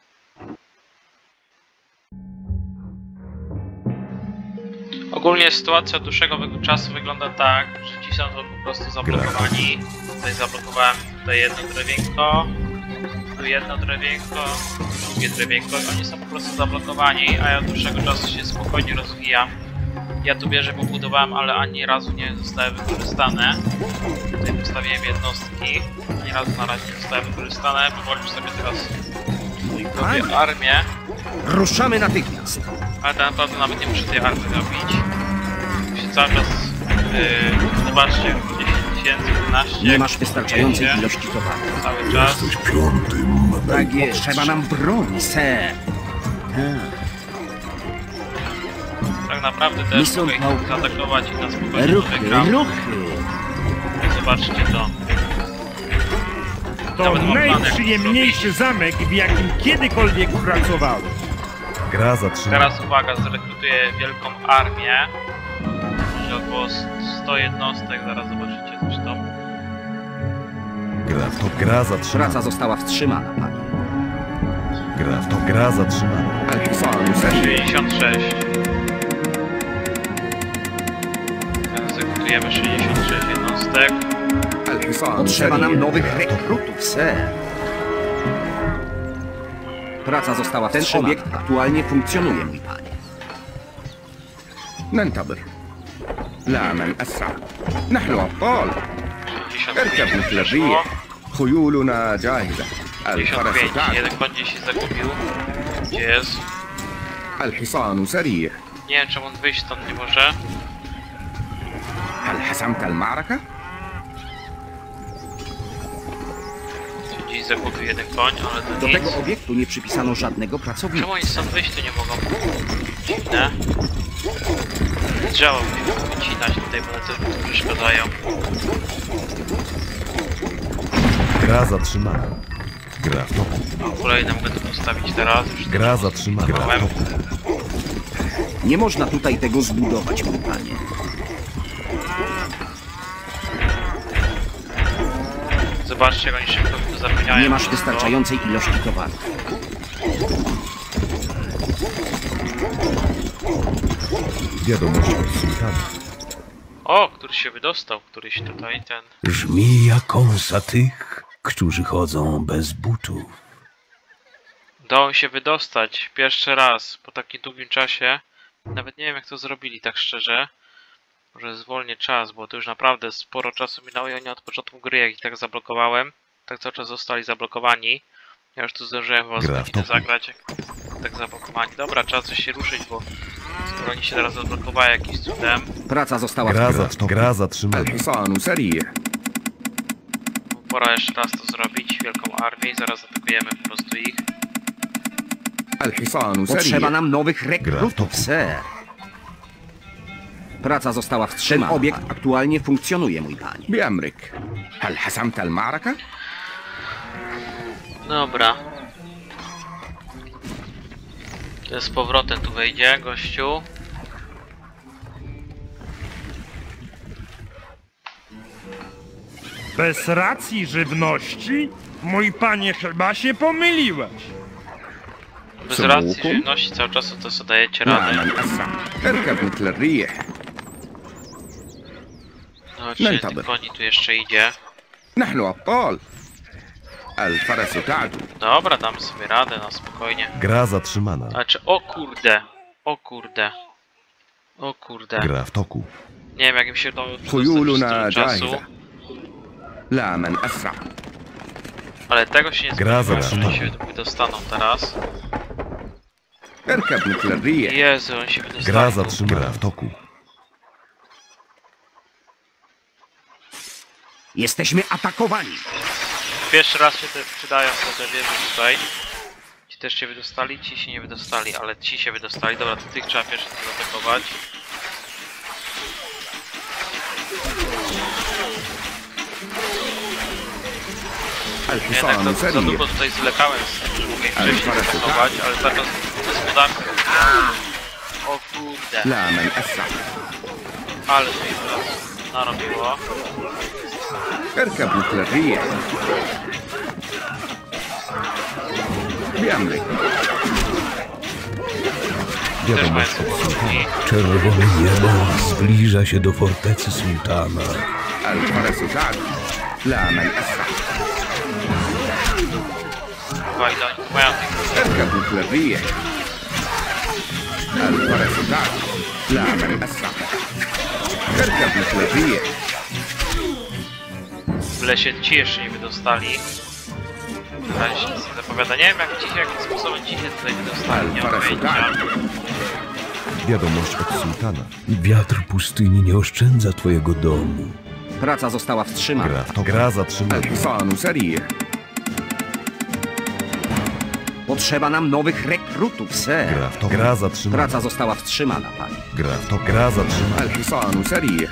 Speaker 1: Ogólnie sytuacja od dłuższego czasu wygląda tak, że ci są to po prostu zablokowani. Tutaj zablokowałem jedno drewienko, tu jedno drewienko, drugie drewienko i oni są po prostu zablokowani, a ja od dłuższego czasu się spokojnie rozwijam. Ja tu wieżę pobudowałem, ale ani razu nie zostały wykorzystane. Tutaj postawiłem jednostki, ani razu na razie nie zostały wykorzystane. Powoli sobie teraz robię armię.
Speaker 4: Ruszamy natychmiast.
Speaker 1: Ale tak naprawdę nawet nie muszę tej armii robić. Muszę cały czas... zobaczcie, 10 000, 12...
Speaker 4: Nie masz wystarczającej ilości towaru.
Speaker 1: Cały czas.
Speaker 4: Tak jest. Trzeba nam broni, ser.
Speaker 1: Tak naprawdę też mogę ich zaatakować i na spokojnie wygram. Zobaczcie to.
Speaker 9: To najprzyjemniejszy zamek, w jakim kiedykolwiek pracowałem.
Speaker 2: Gra zatrzymana.
Speaker 1: Teraz uwaga, zrekrutuję wielką armię. Czyli około 100 jednostek, zaraz zobaczycie zresztą.
Speaker 2: Gra zatrzymana.
Speaker 4: Praca została wstrzymana, panie.
Speaker 2: Gra zatrzymana.
Speaker 1: 66. Zrekrutujemy 66 jednostek.
Speaker 4: Potrzeba nam nowych rekrutów, ser. Praca została wstrzymana. Ten obiekt aktualnie funkcjonuje, mój panie.
Speaker 7: ننتظر. لا من أسرع. نحن أبطال. اركب مثل الريح. خيولنا جاهزة. الفرس
Speaker 1: 55.
Speaker 7: تعد.
Speaker 1: Jeden koń gdzieś się zagubił. Gdzie jest?
Speaker 7: الحصان سريع.
Speaker 1: Nie wiem czemu on wyjść stąd nie może.
Speaker 7: هل حسمت المعركة؟
Speaker 1: Czy gdzieś zagubił jeden koń, ale to
Speaker 4: Do
Speaker 1: nic.
Speaker 4: tego obiektu nie przypisano żadnego pracownika.
Speaker 1: Czemu oni stąd wyjść tu nie mogą? Dziwne. Drzewa musimy wycinać tutaj, bo one też mi tu przeszkadzają.
Speaker 2: Gra zatrzymana. Gra w toku.
Speaker 1: Kolejne mogę tu postawić teraz. Już
Speaker 2: Gra zatrzymana. Gra w toku.
Speaker 4: Nie można tutaj tego zbudować, mój panie.
Speaker 1: Zobaczcie, jak oni szybko mi to zamieniają.
Speaker 4: Nie masz
Speaker 1: wszystko.
Speaker 4: wystarczającej ilości towaru.
Speaker 2: Wiadomość od sułtana.
Speaker 1: O, któryś się wydostał, któryś tutaj ten...
Speaker 5: Brzmi jak kąsa tych, którzy chodzą bez butów.
Speaker 1: Udało mi się wydostać pierwszy raz po takim długim czasie. Nawet nie wiem jak to zrobili, tak szczerze. Może zwolnię czas, bo to już naprawdę sporo czasu minęło i oni od początku gry, jak ich tak zablokowałem, tak cały czas zostali zablokowani. Ja już tu zdążyłem was godzinę zagrać, jak tak zablokowani. Dobra, trzeba coś się ruszyć, bo skoro oni się teraz zablokowali jakimś cudem.
Speaker 4: Praca została
Speaker 2: Gra zatrzymana.
Speaker 7: الحصان سريع.
Speaker 1: Pora jeszcze raz to zrobić, wielką armię i zaraz atakujemy po prostu ich.
Speaker 7: الحصان
Speaker 4: Potrzeba
Speaker 7: سريع.
Speaker 4: nam nowych rekrutów, ser. Praca została wstrzymana. Ten obiekt aktualnie funkcjonuje, mój panie.
Speaker 7: بأمرك. هل حسمت المعركة؟
Speaker 1: Dobra. To z powrotem tu wejdzie, gościu.
Speaker 9: Bez racji żywności? Mój panie, chyba się pomyliłeś.
Speaker 1: Bez racji żywności cały czas to sobie dajecie radę.
Speaker 7: لا من أسرع. اركب مثل الريح.
Speaker 1: No, czy ten koni tu jeszcze idzie?
Speaker 7: نحن أبطال. الفرس تعدو.
Speaker 1: Dobra, dam sobie radę na spokojnie.
Speaker 2: Gra zatrzymana.
Speaker 1: Znaczy, o kurde. O kurde. O kurde.
Speaker 2: Gra w toku.
Speaker 1: Nie wiem jak im się to
Speaker 7: خيولنا
Speaker 1: czasu.
Speaker 7: جاهزة. لا من أسرع.
Speaker 1: Ale tego się nie
Speaker 2: Gra
Speaker 1: spodziewałem, że
Speaker 2: zatrzymana.
Speaker 1: oni się wydostaną teraz.
Speaker 7: اركب مثل الريح.
Speaker 1: Jezu, oni się wydostaną.
Speaker 2: Gra zatrzymana. Gra w toku.
Speaker 4: Jesteśmy atakowani.
Speaker 1: Pierwszy raz się te przydają te wieże tutaj. Ci też się wydostali, ci się nie wydostali, ale ci się wydostali. Dobra, to tych trzeba pierwszy zaatakować. Ja tak za długo tutaj zwlekałem z tym, że mogę ich wcześniej zaatakować, ale za to gospodarkę. O kurde. Ale to mi teraz narobiło.
Speaker 7: اركب مثل الريح بأمرك.
Speaker 2: Wiadomość od sułtana.
Speaker 5: Czerwone niebo zbliża się do fortecy sułtana.
Speaker 7: الفرس تعدو لا من أسرع. اركب مثل الريح. الفرس تعدو لا من أسرع. اركب مثل الريح.
Speaker 1: W lesie ci jeszcze nie wydostali. Na razie się nic nie zapowiada. Nie wiem jakim sposobem ci się tutaj wydostali, nie mam pojęcia.
Speaker 2: Wiadomość od sułtana.
Speaker 5: Wiatr pustyni nie oszczędza twojego domu.
Speaker 4: Praca została wstrzymana.
Speaker 2: Gra zatrzymana.
Speaker 7: الحصان سريع.
Speaker 4: Potrzeba nam nowych rekrutów, ser.
Speaker 2: Gra zatrzymana.
Speaker 4: Praca została wstrzymana, panie.
Speaker 2: Gra zatrzymana.
Speaker 7: الحصان سريع.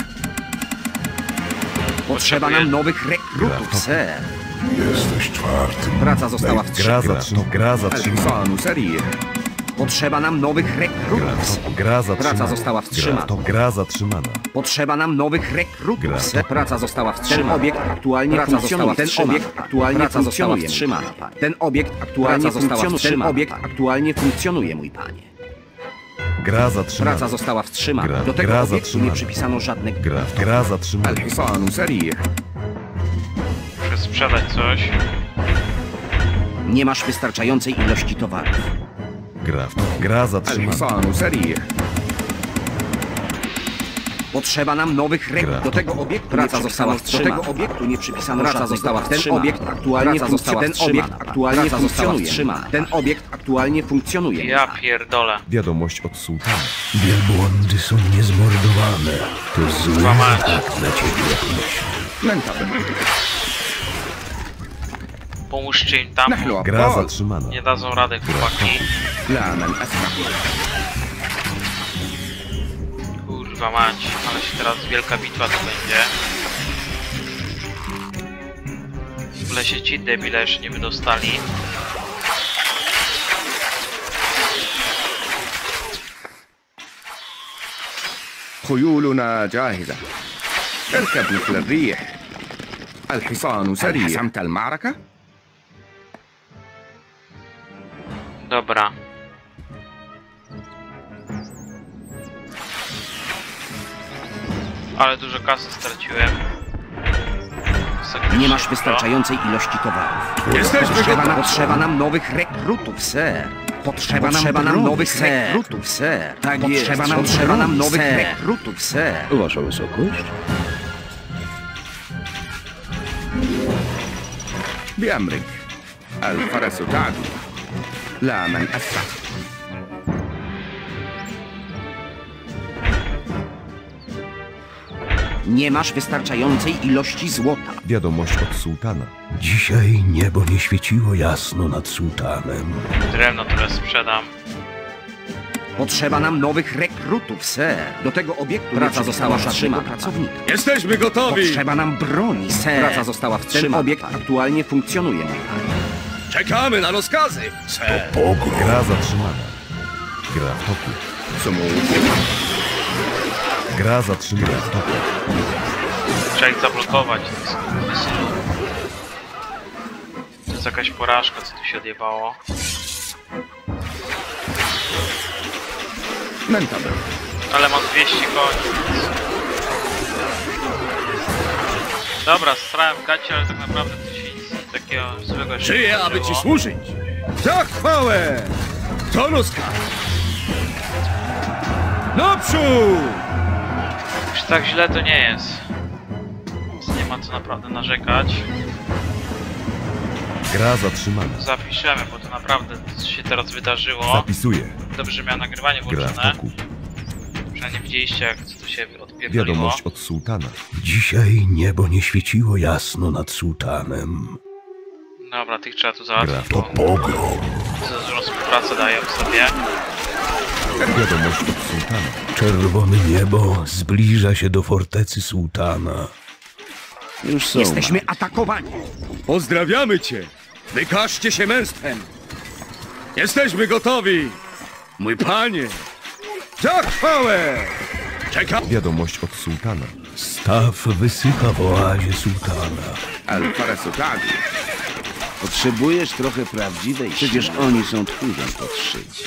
Speaker 4: Potrzeba nam nowych rekrutów, ser.
Speaker 5: Jesteś czwartym.
Speaker 4: Praca została wstrzymana.
Speaker 2: Gra zatrzymana.
Speaker 7: الحصان سريع.
Speaker 4: Potrzeba nam nowych rekrutów.
Speaker 2: Gra zatrzymana.
Speaker 4: Praca została wstrzymana.
Speaker 2: Gra zatrzymana.
Speaker 4: Potrzeba nam nowych rekrutów, ser. Praca została wstrzymana.
Speaker 10: Ten obiekt aktualnie funkcjonuje.
Speaker 4: Ten obiekt aktualnie funkcjonuje. Ten obiekt aktualnie funkcjonuje. Ten obiekt aktualnie funkcjonuje, mój panie.
Speaker 2: Gra zatrzymana.
Speaker 4: Praca została wstrzymana. Do tego obiektu nie przypisano żadnych...
Speaker 2: Gra zatrzymana.
Speaker 7: الحصان سريع.
Speaker 1: Muszę sprzedać coś.
Speaker 4: Nie masz wystarczającej ilości towarów.
Speaker 2: Gra zatrzymana.
Speaker 7: الحصان سريع.
Speaker 4: Potrzeba nam nowych rekrutów. Do tego obiektu praca została wstrzymana. Do tego obiektu nie przypisano praca została wstrzymana. Ten obiekt aktualnie funkcjonuje. Ten obiekt aktualnie funkcjonuje.
Speaker 1: Ja pierdolę.
Speaker 2: Wiadomość od sułtana.
Speaker 5: Wielbłądy są niezmordowane. To zły
Speaker 1: Złamać.
Speaker 5: znak na ciebie, jak myślę.
Speaker 1: Pomóżcie im tam.
Speaker 7: نحن
Speaker 2: Gra
Speaker 7: أبطال.
Speaker 2: zatrzymana.
Speaker 1: Nie dadzą rady, chłopaki.
Speaker 7: لا من أسرع.
Speaker 1: Kurwa mać, ale się teraz wielka bitwa to będzie. W lesie ci debile jeszcze nie wydostali.
Speaker 7: خيولنا جاهزة. اركب مثل الريح. الحصان سريع. حسمت المعركة؟
Speaker 1: Dobra. Ale dużo kasy straciłem.
Speaker 4: Nie masz wystarczającej ilości towarów. Potrzeba nam nowych rekrutów, ser. Potrzeba nam nowych rekrutów, ser. Tak jest. Potrzeba nam nowych rekrutów, ser.
Speaker 5: Wasza wysokość?
Speaker 7: بأمرك. الفرس تعدو لا من أسرع.
Speaker 4: Nie masz wystarczającej ilości złota.
Speaker 2: Wiadomość od sułtana.
Speaker 5: Dzisiaj niebo nie świeciło jasno nad sułtanem.
Speaker 1: Drewno teraz sprzedam.
Speaker 4: Potrzeba nam nowych rekrutów, ser. Do tego obiektu praca została wstrzymana. Pracownika.
Speaker 3: Jesteśmy gotowi!
Speaker 4: Potrzeba nam broni, ser. Praca została wstrzymana. Ten obiekt aktualnie funkcjonuje, mój panie.
Speaker 3: Czekamy na rozkazy! Ser.
Speaker 2: Gra zatrzymana. Gra w toku. Gra zatrzymana. W toku.
Speaker 1: Trzeba ich zablokować. To jest jakaś porażka, co tu się odjebało.
Speaker 7: ننتظر.
Speaker 1: Ale mam 200 koni. Dobra, strałem w gacie, ale tak naprawdę to się nic takiego złego jeszcze nie
Speaker 3: Żyję, aby ci
Speaker 1: wydarzyło.
Speaker 3: służyć! Za chwałę! To rozkaz! Naprzód!
Speaker 1: Już tak źle to nie jest. Więc nie ma co naprawdę narzekać.
Speaker 2: Gra zatrzymana.
Speaker 1: Zapiszemy, bo to naprawdę co się teraz wydarzyło.
Speaker 2: Zapisuję.
Speaker 1: Dobrze, że miałem nagrywanie
Speaker 2: Gra w
Speaker 1: włączone.
Speaker 2: toku.
Speaker 1: Przynajmniej widzieliście, jak co tu się odpierdoliło.
Speaker 2: Wiadomość od sułtana.
Speaker 5: Dzisiaj niebo nie świeciło jasno nad sułtanem.
Speaker 1: Dobra, tych trzeba tu
Speaker 2: Gra
Speaker 1: załatwić,
Speaker 2: w
Speaker 1: bo
Speaker 2: toku.
Speaker 1: za dużą współpracę dają sobie.
Speaker 2: Wiadomość od sułtana.
Speaker 5: Czerwone niebo zbliża się do fortecy sułtana.
Speaker 6: Już są.
Speaker 4: Jesteśmy atakowani.
Speaker 3: Pozdrawiamy cię! Wykażcie się męstwem! Jesteśmy gotowi! Mój panie! Za chwałę! Czekam!
Speaker 2: Wiadomość od sułtana.
Speaker 5: Staw wysycha w oazie sułtana.
Speaker 7: الفرس تعدو.
Speaker 6: Potrzebujesz trochę prawdziwej. Przecież oni są tchórzem podszyci.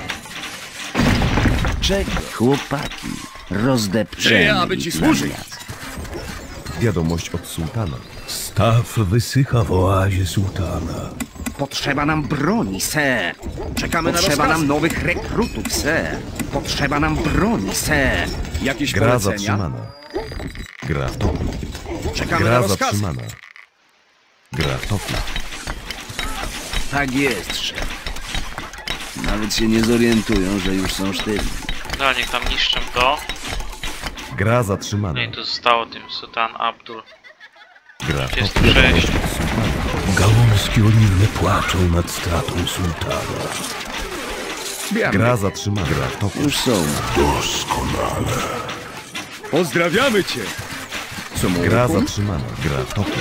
Speaker 6: Czego? Chłopaki, rozdepczemy
Speaker 3: aby ci
Speaker 6: ich
Speaker 3: służyć.
Speaker 6: na miast.
Speaker 2: Wiadomość od sułtana.
Speaker 5: Staw wysycha w oazie sułtana.
Speaker 4: Potrzeba nam broni, ser.
Speaker 3: Czekamy na
Speaker 4: Potrzeba
Speaker 3: rozkazy.
Speaker 4: nam nowych rekrutów, ser. Potrzeba nam broni, ser.
Speaker 3: Jakieś
Speaker 2: Gra
Speaker 3: polecenia?
Speaker 2: zatrzymana. Gra w toku.
Speaker 3: Czekamy na
Speaker 2: Gra
Speaker 3: rozkazy.
Speaker 2: zatrzymana. Gra w toku.
Speaker 6: Tak jest, szef. Nawet się nie zorientują, że już są sztywni.
Speaker 1: No, niech tam niszczą to.
Speaker 2: Gra zatrzymana.
Speaker 1: No i tu zostało tym Sultan Abdul.
Speaker 2: Gra w toku.
Speaker 1: 36.
Speaker 5: Gałązki oliwne płaczą nad stratą sułtana.
Speaker 2: Gra zatrzymana. Gra w toku.
Speaker 6: Już są.
Speaker 5: Doskonale.
Speaker 3: Pozdrawiamy cię!
Speaker 2: Gra zatrzymana. Gra w toku.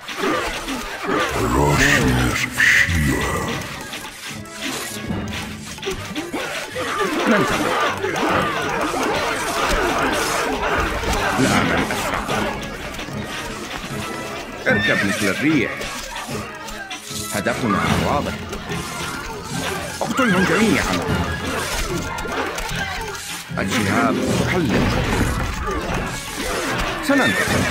Speaker 5: Rośniesz w siłę.
Speaker 7: اركب مثل الريح. هدفنا واضح. اقتلهم جميعا. الجهاد محلق. سننتصر.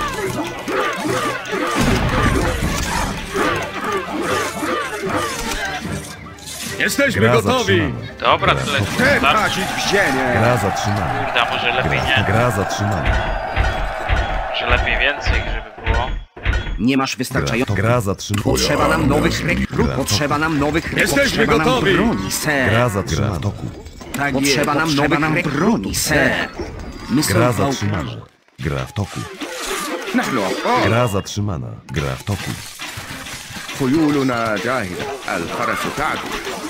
Speaker 3: Jesteśmy
Speaker 2: Gra
Speaker 3: gotowi!
Speaker 2: zatrzymana.
Speaker 1: Dobra, tyle.
Speaker 7: Te
Speaker 1: Tak?
Speaker 7: tracić w ziemię.
Speaker 2: Gra zatrzymana.
Speaker 1: Kurde, a może lepiej nie?
Speaker 2: Gra zatrzymana.
Speaker 1: Że lepiej więcej, żeby było.
Speaker 4: Nie masz
Speaker 2: Gra,
Speaker 4: wystarczająco.
Speaker 2: gra zatrzymana.
Speaker 4: Potrzeba nam nowych rekrutów. Potrzeba nam nowych rekrutów.
Speaker 3: Jesteśmy
Speaker 4: Potrzeba nam
Speaker 3: gotowi.
Speaker 4: broni, ser.
Speaker 2: Gra zatrzymana. Toku.
Speaker 6: Tak
Speaker 4: Potrzeba nam nowych broni, ser.
Speaker 6: My są
Speaker 2: Gra
Speaker 6: pałkarze.
Speaker 2: zatrzymana. Gra w toku.
Speaker 7: نحن أبطال.
Speaker 2: Gra zatrzymana. Gra w toku.
Speaker 7: خيولنا جاهزة. الفرس تعدو.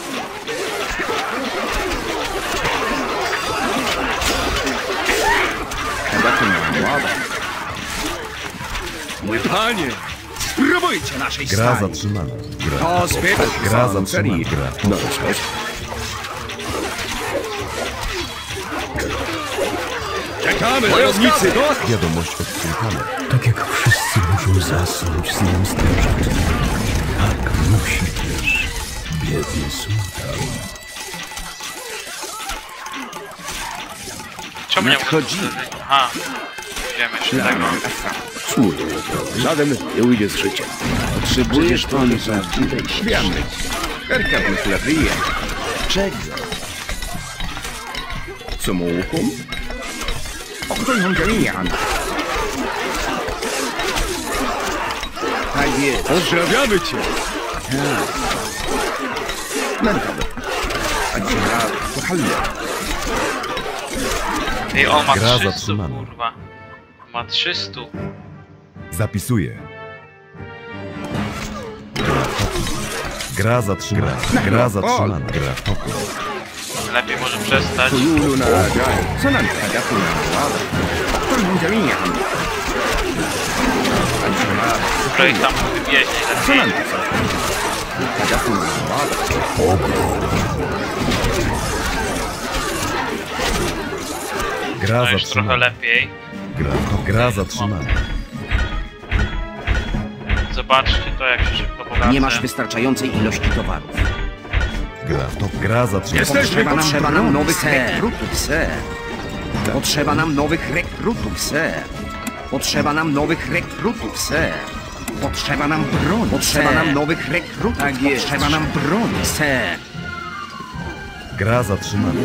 Speaker 7: هدفنا واضح.
Speaker 3: Mój panie!
Speaker 4: Spróbujcie naszej
Speaker 2: Gra
Speaker 4: stali.
Speaker 2: zatrzymana. Gra w
Speaker 7: To
Speaker 2: toku.
Speaker 7: zbyt
Speaker 2: Gra
Speaker 7: sam
Speaker 2: zatrzymana.
Speaker 7: serii.
Speaker 2: Gra w toku.
Speaker 3: Czekamy, wojownicy! Do...
Speaker 2: Wiadomość od sułtana.
Speaker 5: Tak jak wszyscy muszą zasnąć snem strasznym, tak musi też biedny sułtan.
Speaker 1: Czemu nie
Speaker 6: Nadchodzi.
Speaker 1: Aha. Wziąłem jeszcze tego.
Speaker 3: Żaden nie ujdzie z życia.
Speaker 6: Potrzebujesz oni prawdziwej siły.
Speaker 7: اركب مثل الريح.
Speaker 6: Czego?
Speaker 7: سموكم. اقتلهم جميعا.
Speaker 6: Tak jest.
Speaker 3: Pozdrawiamy cię!
Speaker 7: ننتظر. الجهاد محلق.
Speaker 1: Ej, on ma
Speaker 2: Gra
Speaker 1: 300,
Speaker 2: zatrzymana.
Speaker 1: kurwa. Ma 300.
Speaker 2: Zapisuję. Gra zatrzymana. Gra zatrzymana. Gra w toku.
Speaker 1: Lepiej może przestać.
Speaker 7: خيولنا جاهزة. سننتصر. هدفنا واضح. اقتلهم جميعا. الجهاد
Speaker 1: Które ich tam wybieźnie lepiej.
Speaker 7: سننتصر. هدفنا واضح.
Speaker 2: Gra
Speaker 1: No już trochę
Speaker 2: zatrzymana.
Speaker 1: lepiej.
Speaker 2: Gra w toku. Gra zatrzymana.
Speaker 1: Zobaczcie to, jak się szybko bogacę.
Speaker 4: Nie masz wystarczającej ilości towarów.
Speaker 2: Gra w toku. Gra zatrzymana.
Speaker 3: Jesteśmy
Speaker 4: Potrzeba nam nowych
Speaker 6: ser.
Speaker 4: rekrutów, ser. Potrzeba nam nowych rekrutów, ser. Potrzeba nam nowych rekrutów, ser. Potrzeba nam broni, Potrzeba nam nowych rekrutów.
Speaker 6: Tak jest.
Speaker 4: Potrzeba nam broni, ser.
Speaker 2: Gra zatrzymana.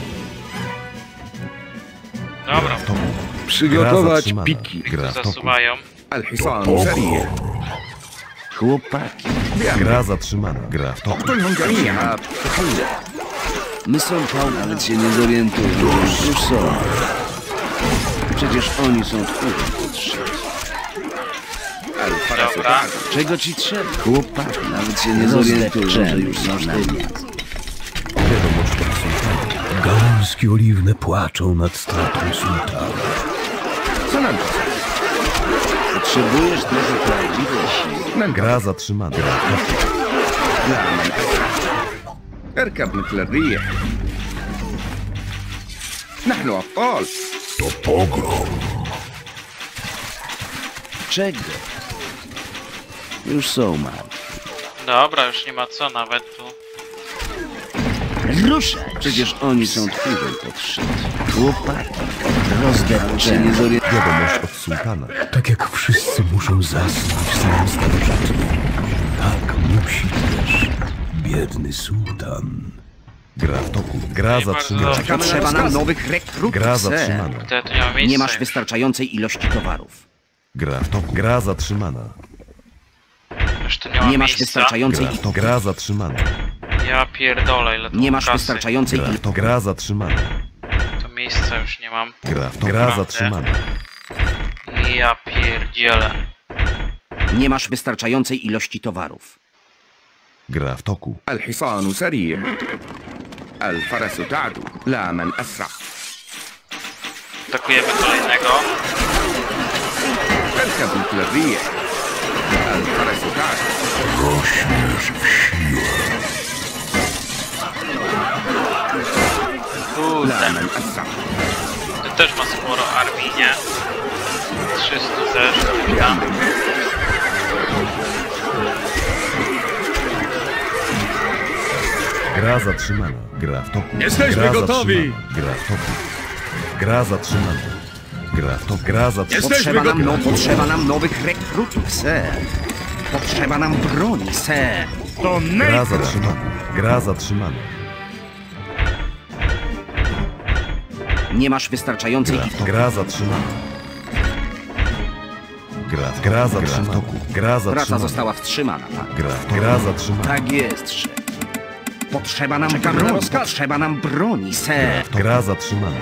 Speaker 1: Dobra,
Speaker 2: W toku.
Speaker 3: Przygotować
Speaker 2: zatrzymana.
Speaker 3: piki.
Speaker 2: Gra w toku.
Speaker 1: zasuwają.
Speaker 7: الحصان سريع.
Speaker 6: Chłopaki,
Speaker 2: Gra zatrzymana. Gra w toku.
Speaker 7: اقتلهم جميعا. محلق.
Speaker 6: my są pałkarze. Nawet się nie zorientują. Już są. Przecież oni są tchórzem podszyci.
Speaker 7: الفرس
Speaker 1: Dobra.
Speaker 7: تعدو.
Speaker 6: Czego ci trzeba? Chłopaki, nawet się nie zorientują, że już są sztywni.
Speaker 2: Wiadomość od sułtana.
Speaker 5: Gałązki oliwne płaczą nad stratą sułtana.
Speaker 7: سننتصر.
Speaker 6: Potrzebujesz trochę prawdziwej siły.
Speaker 2: Gra zatrzymana. Graftopy.
Speaker 7: لا من أسرع اركب مثل الريح نحن أبطال
Speaker 6: Czego? Już są martwi.
Speaker 1: Dobra, już nie ma co nawet tu.
Speaker 6: Ruszaj! Przecież oni są tchórzem pod szyt. Łopata. Rozdepcze nie zorientują.
Speaker 2: Wiadomość od sułtana.
Speaker 5: Tak jak wszyscy muszą zasnąć snem starożytnym, tak musi też biedny sułtan.
Speaker 2: Gra w toku. Gra
Speaker 1: Nie
Speaker 2: zatrzymana.
Speaker 1: bardzo.
Speaker 4: Potrzeba nam nowych rekrutów,
Speaker 2: Gra
Speaker 4: ser.
Speaker 2: zatrzymana.
Speaker 1: To ja tu nie mam miejsca
Speaker 4: Nie masz
Speaker 1: już.
Speaker 4: wystarczającej ilości towarów.
Speaker 2: Gra w toku. Gra zatrzymana.
Speaker 1: Już tu nie mam
Speaker 4: Nie masz
Speaker 1: miejsca.
Speaker 4: wystarczającej
Speaker 2: Gra w toku. Gra zatrzymana.
Speaker 1: Ja pierdolę, ile tu
Speaker 4: Nie masz
Speaker 1: kasy.
Speaker 4: wystarczającej
Speaker 2: Gra w
Speaker 4: ilości.
Speaker 2: toku. Gra zatrzymana.
Speaker 1: To miejsca już nie mam.
Speaker 2: Gra w toku. Gra
Speaker 1: Naprawdę?
Speaker 2: zatrzymana.
Speaker 1: Ja pierdzielę.
Speaker 4: Nie masz wystarczającej ilości towarów.
Speaker 2: Gra w toku.
Speaker 7: الحصان سريع الفرس تعدو لا من أسرع
Speaker 1: Atakujemy kolejnego.
Speaker 7: اركب مثل الريح الفرس تعدو
Speaker 5: Rośniesz w siłę.
Speaker 1: Kurde,
Speaker 7: لا من أسرع
Speaker 1: to też ma sporo armii, nie? 300 też, prawda?
Speaker 2: Gra zatrzymana. Gra w toku.
Speaker 3: Jesteśmy
Speaker 2: Gra
Speaker 3: gotowi.
Speaker 2: zatrzymana. Gra w toku. Gra zatrzymana. Gra w toku. Gra zatrzymana.
Speaker 3: Jesteśmy gotowi.
Speaker 4: Potrzeba nam nowych rekrutów, ser. Potrzeba nam broni, ser.
Speaker 9: To
Speaker 2: Gra
Speaker 9: najpierw.
Speaker 2: zatrzymana. Gra zatrzymana.
Speaker 4: Nie masz wystarczającej
Speaker 2: Gra w toku. Gra zatrzymana. Gra zatrzymana. Gra w toku. Gra
Speaker 4: Praca
Speaker 2: zatrzymana.
Speaker 4: została wstrzymana, pan.
Speaker 2: Gra zatrzymana.
Speaker 4: Tak jest, szef. Potrzeba nam broni, potrzeba nam broni, ser.
Speaker 2: Gra zatrzymana.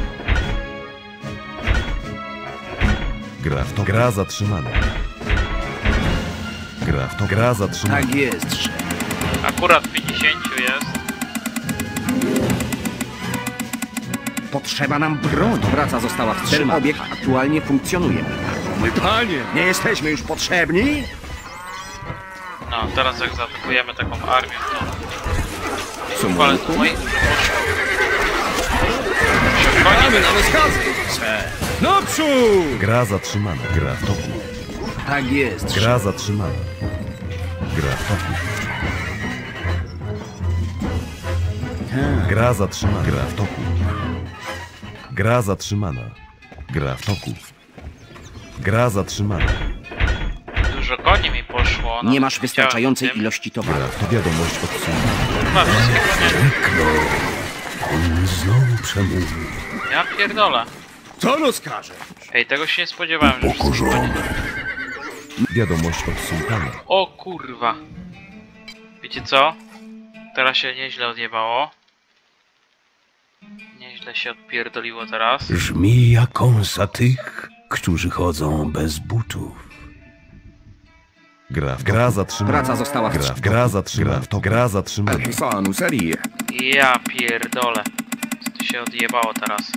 Speaker 2: Gra w to. Gra zatrzymana. Gra w to. Gra zatrzymana.
Speaker 4: Tak jest, szef.
Speaker 1: Akurat 50 jest.
Speaker 4: Potrzeba nam broni. Praca została wstrzymana. Ten obiekt aktualnie funkcjonuje.
Speaker 3: Mój panie!
Speaker 4: Nie jesteśmy już potrzebni?
Speaker 1: No, teraz jak zaatakujemy taką armię, to... Ale to
Speaker 7: سموكم
Speaker 1: moi...
Speaker 3: Czekamy na rozkazy! Naprzód!
Speaker 2: Gra zatrzymana. Gra w toku.
Speaker 4: Tak jest, szef.
Speaker 2: Gra zatrzymana. Gra w toku. Gra zatrzymana. Gra w toku. Gra zatrzymana. Gra w toku. Gra zatrzymana.
Speaker 1: Dużo koni mi poszło.
Speaker 4: Nie
Speaker 1: nawet
Speaker 4: masz
Speaker 1: nie
Speaker 4: wystarczającej
Speaker 1: chciałem
Speaker 4: ilości
Speaker 2: Gra
Speaker 4: towarów.
Speaker 2: w to. Wiadomość od sułtana.
Speaker 1: tym. Chyba wszystkie konie.
Speaker 5: On znowu przemówił.
Speaker 1: Ja pierdolę.
Speaker 3: Co rozkaże?
Speaker 1: Ej, tego się nie spodziewałem, że wszystkie konie...
Speaker 2: Wiadomość od sułtana.
Speaker 1: O kurwa. Wiecie co? Teraz się nieźle odjebało. Nieźle się odpierdoliło teraz.
Speaker 5: Brzmi jak kąsa tych, którzy chodzą bez butów.
Speaker 2: Gra zatrzymana.
Speaker 4: Praca została
Speaker 2: Gra zatrzymana. Gra zatrzymana.
Speaker 7: الحصان سريع
Speaker 1: Ja pierdolę. Co tu się odjebało teraz?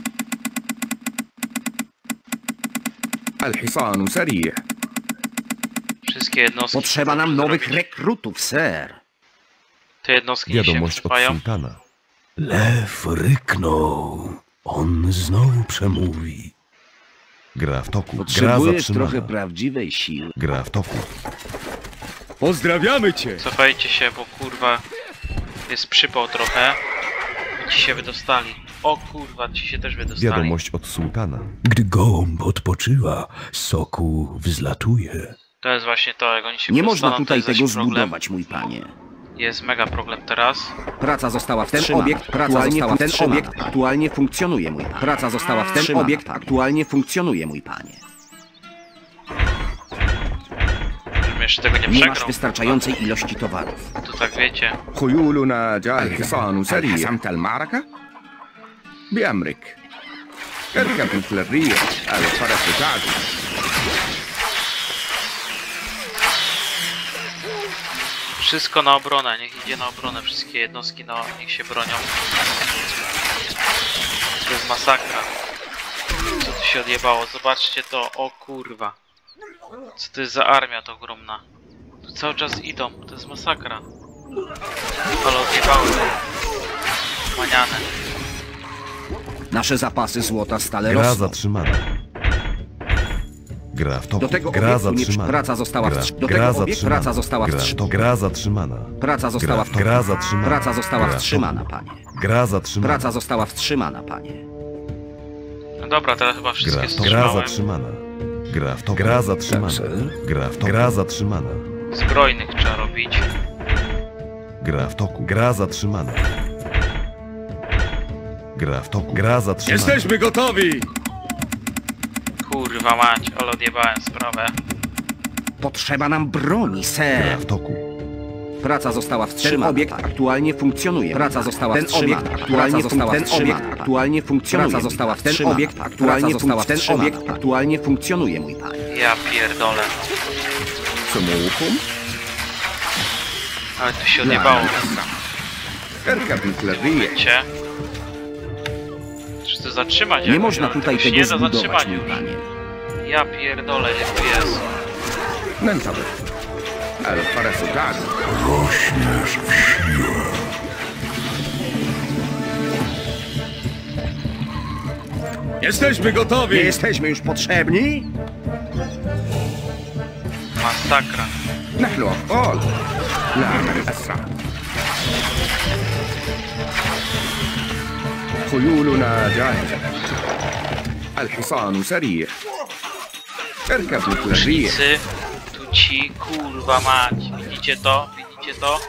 Speaker 7: الحصان سريع
Speaker 1: Wszystkie jednostki...
Speaker 4: Potrzeba nam
Speaker 1: muszę
Speaker 4: nowych
Speaker 1: zrobić.
Speaker 4: rekrutów, ser.
Speaker 1: Te jednostki nie się
Speaker 2: Wiadomość od
Speaker 1: wycofają.
Speaker 2: sułtana.
Speaker 5: Lew ryknął. On znowu przemówi.
Speaker 2: Gra w toku. Gra
Speaker 6: Potrzebujesz
Speaker 2: zatrzymana.
Speaker 6: trochę prawdziwej siły.
Speaker 2: Gra w toku.
Speaker 3: Pozdrawiamy cię!
Speaker 1: Cofajcie się, bo kurwa... Jest przypał trochę. I ci się wydostali. O kurwa, ci się też wydostali.
Speaker 2: Wiadomość od sułtana.
Speaker 5: Gdy gołąb odpoczywa, sokół wzlatuje.
Speaker 1: To jest właśnie to, jak oni się
Speaker 4: Nie
Speaker 1: wydostaną,
Speaker 4: można
Speaker 1: to
Speaker 4: tutaj
Speaker 1: jest
Speaker 4: tego
Speaker 1: zaś problem.
Speaker 4: zbudować, mój panie.
Speaker 1: Jest mega problem teraz.
Speaker 4: Praca została
Speaker 10: Ten
Speaker 4: wstrzymana.
Speaker 10: obiekt aktualnie funkcjonuje, mój panie.
Speaker 4: Praca została
Speaker 10: Ten
Speaker 4: wstrzymana.
Speaker 10: obiekt aktualnie funkcjonuje, mój panie.
Speaker 1: Żebym jeszcze tego nie
Speaker 4: Nie masz
Speaker 1: przegrał.
Speaker 4: wystarczającej ilości towarów.
Speaker 1: To tak wiecie.
Speaker 7: خيولنا جاهزة الحصان سريع حسمت المعركة بأمرك اركب مثل الريح الفرس تعدو
Speaker 1: Wszystko na obronę, niech idzie na obronę. Wszystkie jednostki niech się bronią. To jest masakra. Co tu się odjebało? Zobaczcie to, o kurwa. Co to jest za armia to ogromna? Tu cały czas idą, to jest masakra. Ale odjebały. Maniane.
Speaker 10: Nasze zapasy złota stale
Speaker 2: Gra
Speaker 10: rosną.
Speaker 2: zatrzymana. Gra w toku.
Speaker 10: Do tego
Speaker 2: Gra
Speaker 10: obiektu nie
Speaker 2: zatrzymana.
Speaker 10: praca została
Speaker 2: Gra-
Speaker 10: wstrzymana. Do
Speaker 2: gra
Speaker 10: tego obiektu
Speaker 2: zatrzymana.
Speaker 10: praca została
Speaker 2: Gra w
Speaker 10: wstrzymana.
Speaker 2: toku. Gra zatrzymana.
Speaker 10: Praca została
Speaker 2: Gra zatrzymana.
Speaker 10: Praca została
Speaker 2: Gra w
Speaker 10: wstrzymana,
Speaker 2: toku.
Speaker 10: panie.
Speaker 2: Gra zatrzymana.
Speaker 10: Praca została wstrzymana, panie.
Speaker 1: No dobra, teraz chyba wszystkie
Speaker 2: Gra
Speaker 1: wstrzymałem.
Speaker 2: zatrzymana. Gra w toku. Gra zatrzymana. Gra w toku. Gra zatrzymana.
Speaker 1: Zbrojnych trzeba robić.
Speaker 2: Gra w toku. Gra zatrzymana. Gra w toku. Gra zatrzymana.
Speaker 3: Jesteśmy gotowi!
Speaker 1: Kurwa mać, ale odjebałem sprawę.
Speaker 10: Potrzeba nam broni,
Speaker 2: Gra
Speaker 10: ser.
Speaker 2: w toku.
Speaker 10: Praca została wstrzymana. Ten obiekt aktualnie funkcjonuje. Praca została wstrzymana. Ten obiekt aktualnie funkcjonuje. Praca została wstrzymana. Ten obiekt aktualnie funkcjonuje, mój panie.
Speaker 1: Ja pierdolę.
Speaker 7: سموكم
Speaker 1: Ale tu się odjebało.
Speaker 7: اركب مثل الريح
Speaker 1: Wiecie? Czy to zatrzymać?
Speaker 10: Nie
Speaker 1: jakoś,
Speaker 10: można
Speaker 1: ale
Speaker 10: tutaj
Speaker 1: tego się
Speaker 10: tego
Speaker 1: nie da
Speaker 10: zbudować,
Speaker 1: zatrzymać
Speaker 10: mój
Speaker 1: już.
Speaker 10: panie.
Speaker 1: Ja pierdolę, jak to jest.
Speaker 7: ننتظر الفرس تعدو
Speaker 5: Rośniesz w siłę.
Speaker 3: Jesteśmy
Speaker 10: Nie
Speaker 3: gotowi!
Speaker 10: jesteśmy już potrzebni?
Speaker 1: Masakra.
Speaker 7: نحن أبطال نعمل أسرع خيولنا جاهزة الحصان سريع اركب مثل الريح
Speaker 1: Łucznicy, tu ci, kurwa mać. Widzicie to? Widzicie to?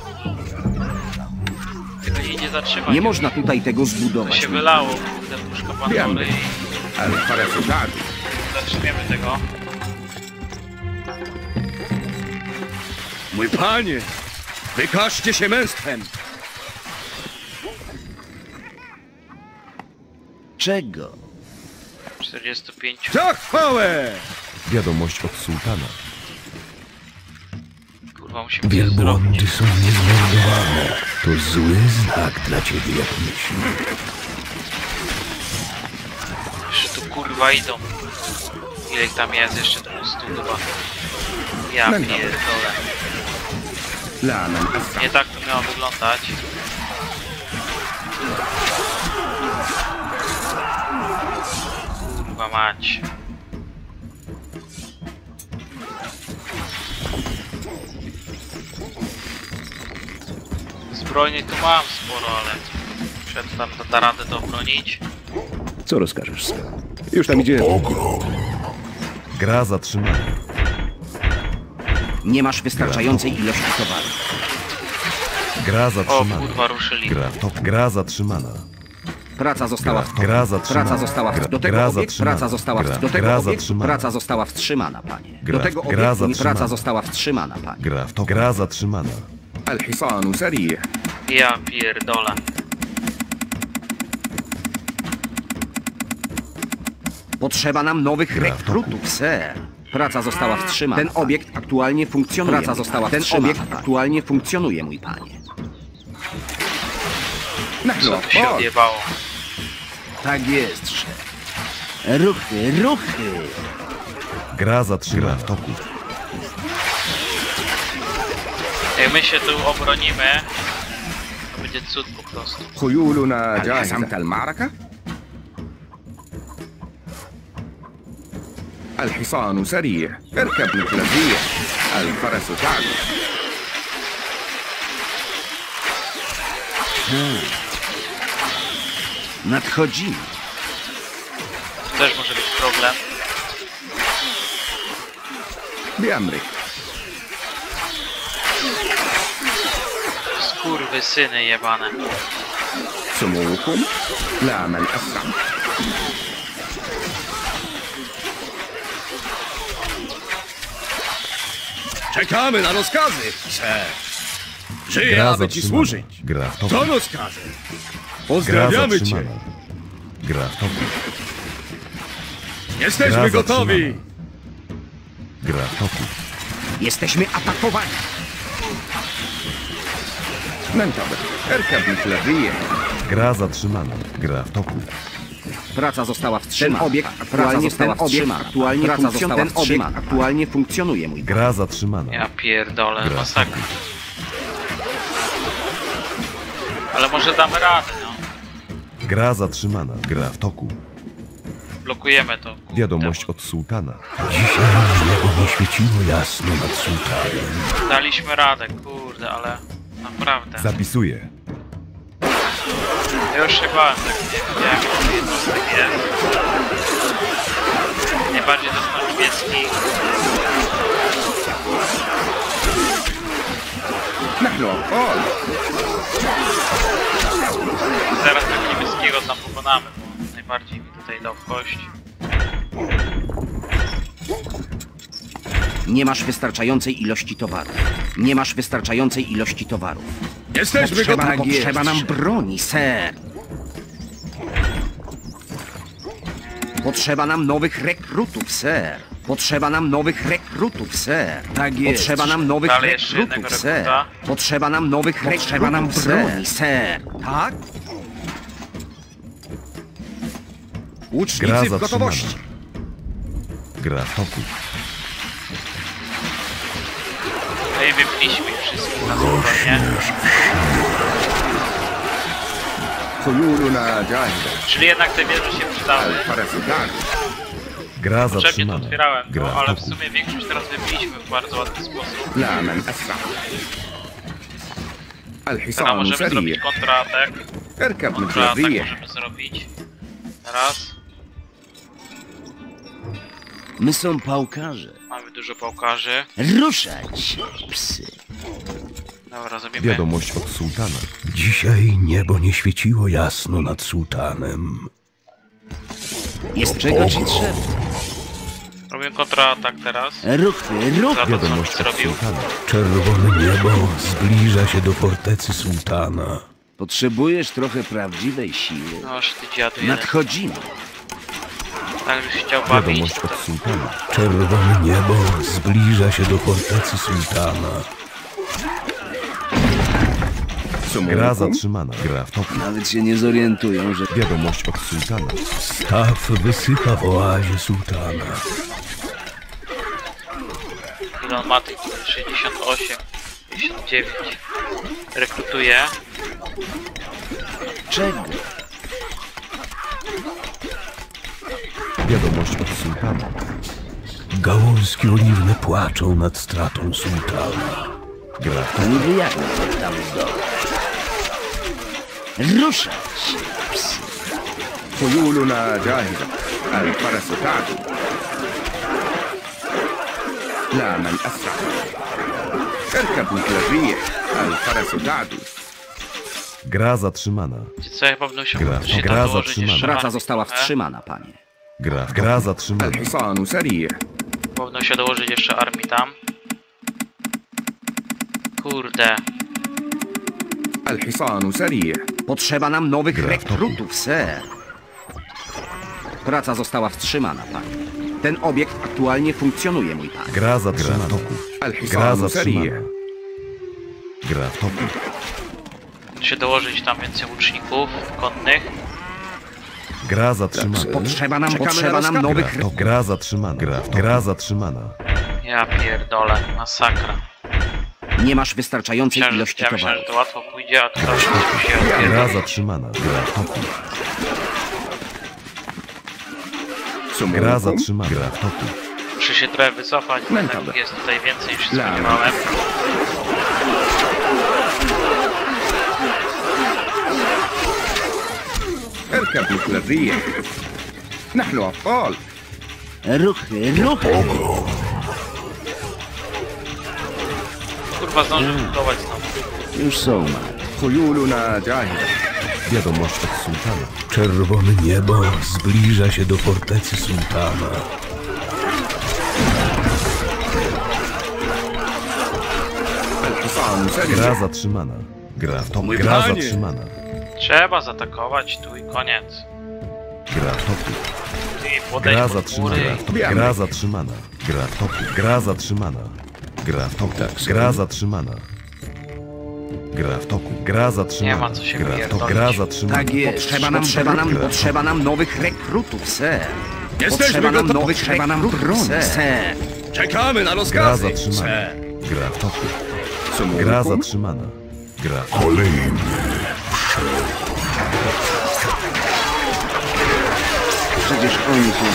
Speaker 1: Tego się nie zatrzymać.
Speaker 10: Nie można tutaj tego
Speaker 1: To
Speaker 10: zbudować.
Speaker 1: się wylało, kurde, puszko Pandory i
Speaker 7: الفرس تعدو
Speaker 1: zatrzymiemy tego.
Speaker 3: Mój panie! Wykażcie się męstwem!
Speaker 10: Czego?
Speaker 1: 45.
Speaker 3: Za chwałę!
Speaker 2: Wiadomość od sułtana.
Speaker 1: Kurwa, musimy coś
Speaker 5: Wielbłądy
Speaker 1: zrobić.
Speaker 5: są niezmordowane. To zły znak dla ciebie, jak myślisz.
Speaker 1: Jeszcze tu kurwa idą. Ile ich tam jest? Jeszcze 200 chyba. Ja
Speaker 7: Męta.
Speaker 1: pierdolę.
Speaker 7: لا من أسرع
Speaker 1: Nie tak to miało wyglądać. Kurwa mać. Zbrojnie tu mam sporo, ale przetrwam, da radę to obronić.
Speaker 8: Co rozkażesz, Sir? Już tam idzie.
Speaker 5: Ogrom.
Speaker 2: Gra zatrzymana.
Speaker 10: Nie masz wystarczającej ilości towaru.
Speaker 2: Gra
Speaker 1: O
Speaker 2: zatrzymana.
Speaker 1: kurwa, ruszyli.
Speaker 2: Gra w toku. Gra zatrzymana.
Speaker 10: Praca została
Speaker 2: Gra zatrzymana.
Speaker 10: Praca została
Speaker 2: Gra-
Speaker 10: do tego
Speaker 2: gra
Speaker 10: obiektu
Speaker 2: zatrzymana.
Speaker 10: praca została
Speaker 2: Gra-
Speaker 10: do tego
Speaker 2: gra
Speaker 10: obiektu
Speaker 2: zatrzymana.
Speaker 10: praca została wstrzymana, panie.
Speaker 2: Gra-
Speaker 10: Do tego
Speaker 2: gra
Speaker 10: obiektu
Speaker 2: zatrzymana.
Speaker 10: praca została wstrzymana, panie.
Speaker 2: Gra w toku. Gra zatrzymana.
Speaker 7: الحصان سريع
Speaker 1: Ja pierdolę.
Speaker 10: Potrzeba nam nowych
Speaker 2: Gra w toku.
Speaker 10: rekrutów, ser. Praca została wstrzymana. Ten obiekt aktualnie funkcjonuje. Praca została wstrzymana. Ten obiekt aktualnie funkcjonuje, mój panie.
Speaker 7: نحن
Speaker 1: Co tu się
Speaker 7: أبطال
Speaker 1: odjebało?
Speaker 10: Tak jest, szef. Ruchy, ruchy.
Speaker 2: Gra zatrzymana. Gra w toku.
Speaker 1: Jak my się tu obronimy, to będzie cud po prostu.
Speaker 7: خيولنا
Speaker 4: هل
Speaker 7: جاهزة
Speaker 4: حسمت
Speaker 7: المعركة؟ الحصان سريع اركب مثل الريح الفرس تعدو
Speaker 10: Nadchodzimy.
Speaker 1: To też może być problem.
Speaker 7: بأمرك
Speaker 1: Skurwysyny jebane.
Speaker 7: سموكم لا من أسرع
Speaker 3: Czekamy na rozkazy, ser! Żyję,
Speaker 2: Gra
Speaker 3: aby ci
Speaker 2: zatrzymana.
Speaker 3: służyć!
Speaker 2: Gra w toku.
Speaker 3: Co rozkaże?
Speaker 2: Gra
Speaker 3: Pozdrawiamy cię!
Speaker 2: zatrzymana. Gra w toku.
Speaker 3: Jesteśmy
Speaker 2: Gra
Speaker 3: gotowi!
Speaker 2: zatrzymana. Gra w toku.
Speaker 10: Jesteśmy atakowani.
Speaker 7: ننتظر اركب مثل الريح
Speaker 2: Gra zatrzymana. Gra w toku.
Speaker 10: Praca została wstrzymana. Ten obiekt aktualnie funkcjonuje, mój panie.
Speaker 2: Gra zatrzymana.
Speaker 1: Ja pierdolę,
Speaker 2: Gra
Speaker 1: masakra. Ale może damy radę, no.
Speaker 2: Gra zatrzymana. Gra w toku.
Speaker 1: Blokujemy to. Kurde,
Speaker 2: Wiadomość od sułtana.
Speaker 5: Dzisiaj niebo nie świeciło jasno nad sułtanem.
Speaker 1: Daliśmy radę, kurde, ale naprawdę.
Speaker 2: Zapisuję.
Speaker 1: Ja już się bałem, tak nie wiedziałem, że jednostek jest. Najbardziej dostał niebieski. Zaraz tego niebieskiego tam pokonamy, bo najbardziej mi tutaj dał w kość.
Speaker 10: Nie masz wystarczającej ilości towarów. Nie masz wystarczającej ilości towarów.
Speaker 3: Jesteśmy gotowi.
Speaker 10: Potrzeba nam broni, ser. Potrzeba nam nowych rekrutów, ser. Potrzeba nam nowych rekrutów, ser.
Speaker 6: Tak jest.
Speaker 10: Potrzeba nam nowych
Speaker 1: Dalej jeszcze
Speaker 10: rekrutów,
Speaker 1: jednego
Speaker 10: ser.
Speaker 1: rekruta.
Speaker 10: Potrzeba nam nowych rekrutów, potrzeba nam broni, ser. Tak?
Speaker 2: Gra
Speaker 10: Łucznicy w
Speaker 2: zatrzymana.
Speaker 10: gotowości.
Speaker 2: Gra w toku.
Speaker 1: No i wypiliśmy ich wszystkich na spokojnie.
Speaker 7: خيولنا جاهزة.
Speaker 1: Czyli jednak te wieże się przydały.
Speaker 7: الفرس تعدو.
Speaker 2: Gra
Speaker 1: Potrzebnie to
Speaker 2: zatrzymana.
Speaker 1: otwierałem,
Speaker 2: Gra
Speaker 1: no,
Speaker 2: w
Speaker 1: ale w
Speaker 2: toku.
Speaker 1: sumie większość teraz wybiliśmy w bardzo łatwy sposób.
Speaker 7: لا من أسرع.
Speaker 1: Teraz
Speaker 7: الحصان
Speaker 1: możemy zrobić
Speaker 7: سريع.
Speaker 1: kontratak.
Speaker 7: اركب مثل
Speaker 1: Kontratak
Speaker 7: الريح.
Speaker 1: możemy zrobić. Teraz
Speaker 6: My są pałkarze.
Speaker 1: mamy dużo pałkarzy.
Speaker 6: Ruszać się, psy.
Speaker 1: Dobra, zrobimy.
Speaker 2: Wiadomość od sułtana.
Speaker 5: Dzisiaj niebo nie świeciło jasno nad sułtanem.
Speaker 6: Jest czego ci trzeba.
Speaker 1: Robimy kontratak teraz.
Speaker 6: Ruchy.
Speaker 1: Za to, co on
Speaker 2: Wiadomość od
Speaker 1: zrobił.
Speaker 2: sułtana.
Speaker 5: Czerwone niebo zbliża się do fortecy sułtana.
Speaker 6: Potrzebujesz trochę prawdziwej siły.
Speaker 1: Noż ty dziadu jeden.
Speaker 6: Nadchodzimy.
Speaker 1: Tak, żeś chciał bawić.
Speaker 2: Wiadomość od sułtana.
Speaker 5: Czerwone niebo zbliża się do fortecy sułtana.
Speaker 2: Gra zatrzymana. Gra w toku.
Speaker 6: Nawet się nie zorientują, że...
Speaker 2: Wiadomość od sułtana.
Speaker 5: Staw wysycha w oazie sułtana.
Speaker 1: Ile on ma tych? 68, 59. Rekrutuje.
Speaker 6: Czego?
Speaker 2: Wiadomość od sułtana.
Speaker 5: Gałązki oliwne płaczą nad stratą sułtana.
Speaker 2: Gra w
Speaker 6: To niby jak tam z dołu. Ruszać się, psy.
Speaker 7: خيولنا جاهزة. الفرس تعدو. لا من أسرع. اركب مثل الريح. الفرس تعدو.
Speaker 2: Gra zatrzymana.
Speaker 1: Wiecie co, ja chyba będę musiał
Speaker 2: Gra
Speaker 1: się tam dołożyć
Speaker 2: zatrzymana.
Speaker 1: jeszcze
Speaker 10: Praca
Speaker 1: armię
Speaker 10: została
Speaker 1: trochę.
Speaker 10: wstrzymana, panie.
Speaker 2: Gra zatrzymana.
Speaker 7: الحصان سريع.
Speaker 1: Powinno się dołożyć jeszcze armii tam. Kurde.
Speaker 7: الحصان سريع.
Speaker 10: Potrzeba nam nowych
Speaker 2: Gra w toku.
Speaker 10: rekrutów, ser. Praca została wstrzymana, panie. Ten obiekt aktualnie funkcjonuje, mój panie.
Speaker 2: Gra zatrzymana. Gra
Speaker 7: الحصان
Speaker 2: zatrzymana.
Speaker 7: سريع.
Speaker 2: Gra w toku.
Speaker 1: Się dołożyć tam więcej łuczników konnych.
Speaker 2: Gra zatrzymana.
Speaker 10: Potrzeba nam nowych
Speaker 2: Gra w toku. Gra zatrzymana. Gra zatrzymana.
Speaker 1: Ja pierdolę, masakra.
Speaker 10: Nie masz wystarczającej ilości
Speaker 1: Ja myślałem, że
Speaker 10: towarów.
Speaker 1: to łatwo pójdzie, a to tam się
Speaker 2: Gra
Speaker 1: odpierdoli.
Speaker 2: zatrzymana. Gra w toku.
Speaker 7: سموكم.
Speaker 2: Gra zatrzymana. Gra w toku.
Speaker 1: Muszę się trochę wycofać, bo
Speaker 7: Mental.
Speaker 1: tak jest tutaj więcej niż się
Speaker 7: لا من
Speaker 1: spodziewałem.
Speaker 7: أسرع. اركب مثل الريح. نحن أبطال.
Speaker 6: Ruchy.
Speaker 1: Kurwa, zdążę budować znowu.
Speaker 6: Już są martwi.
Speaker 7: خيولنا جاهزة.
Speaker 2: Wiadomość od sułtana.
Speaker 5: Czerwone niebo zbliża się do fortecy sułtana.
Speaker 7: الحصان
Speaker 2: Gra
Speaker 7: سريع.
Speaker 2: zatrzymana. Gra w toku.
Speaker 3: Mój
Speaker 2: Gra
Speaker 3: panie.
Speaker 2: zatrzymana.
Speaker 1: Trzeba zaatakować tu i koniec.
Speaker 2: Gra w toku.
Speaker 1: I podejść
Speaker 2: Gra
Speaker 1: pod
Speaker 2: zatrzymana.
Speaker 1: góry.
Speaker 2: Gra zatrzymana. Gra w toku. Gra zatrzymana. Gra w toku. Gra zatrzymana. Gra w toku. Gra zatrzymana.
Speaker 1: Nie ma co się
Speaker 2: Gra w toku.
Speaker 1: pierdolić.
Speaker 2: Gra zatrzymana.
Speaker 10: Tak jest. Potrzeba nam nowych rekrutów, ser.
Speaker 3: Jesteśmy
Speaker 10: Potrzeba nam
Speaker 3: gotowi.
Speaker 10: nowych rekrutów, ser.
Speaker 3: Czekamy na
Speaker 2: Gra
Speaker 3: rozkazy,
Speaker 2: zatrzymana.
Speaker 3: ser.
Speaker 2: Gra w toku.
Speaker 7: Co mówię?
Speaker 2: Gra zatrzymana. Gra w toku.
Speaker 5: Kolejny.
Speaker 10: Przecież oni są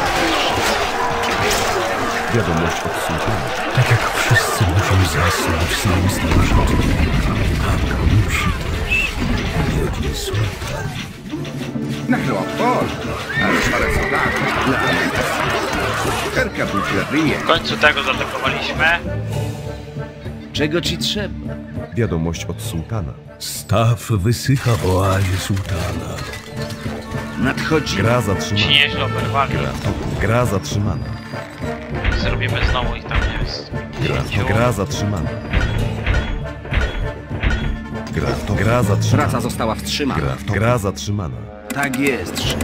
Speaker 2: Wiadomość od sułtana.
Speaker 5: Tak jak wszyscy muszą zasnąć w swoim starożytnym, tak musi też wiedzie sultan.
Speaker 7: نحن أبطال الفرزدان لا اركب مثل الريح.
Speaker 1: W końcu tego zaatakowaliśmy.
Speaker 6: Czego ci trzeba?
Speaker 2: Wiadomość od sułtana.
Speaker 5: Staw wysycha w oazie sultana.
Speaker 6: Nadchodzi.
Speaker 2: Gra
Speaker 1: Ci
Speaker 2: zatrzymana.
Speaker 1: nieźle oberwali.
Speaker 2: Gra w toku. Gra zatrzymana.
Speaker 1: Zrobimy znowu ich tam, nie jest.
Speaker 2: Gra zatrzymana. Gra w toku. Gra zatrzymana.
Speaker 10: Praca została wstrzymana.
Speaker 2: Gra w toku. Gra zatrzymana.
Speaker 6: Tak jest, szef.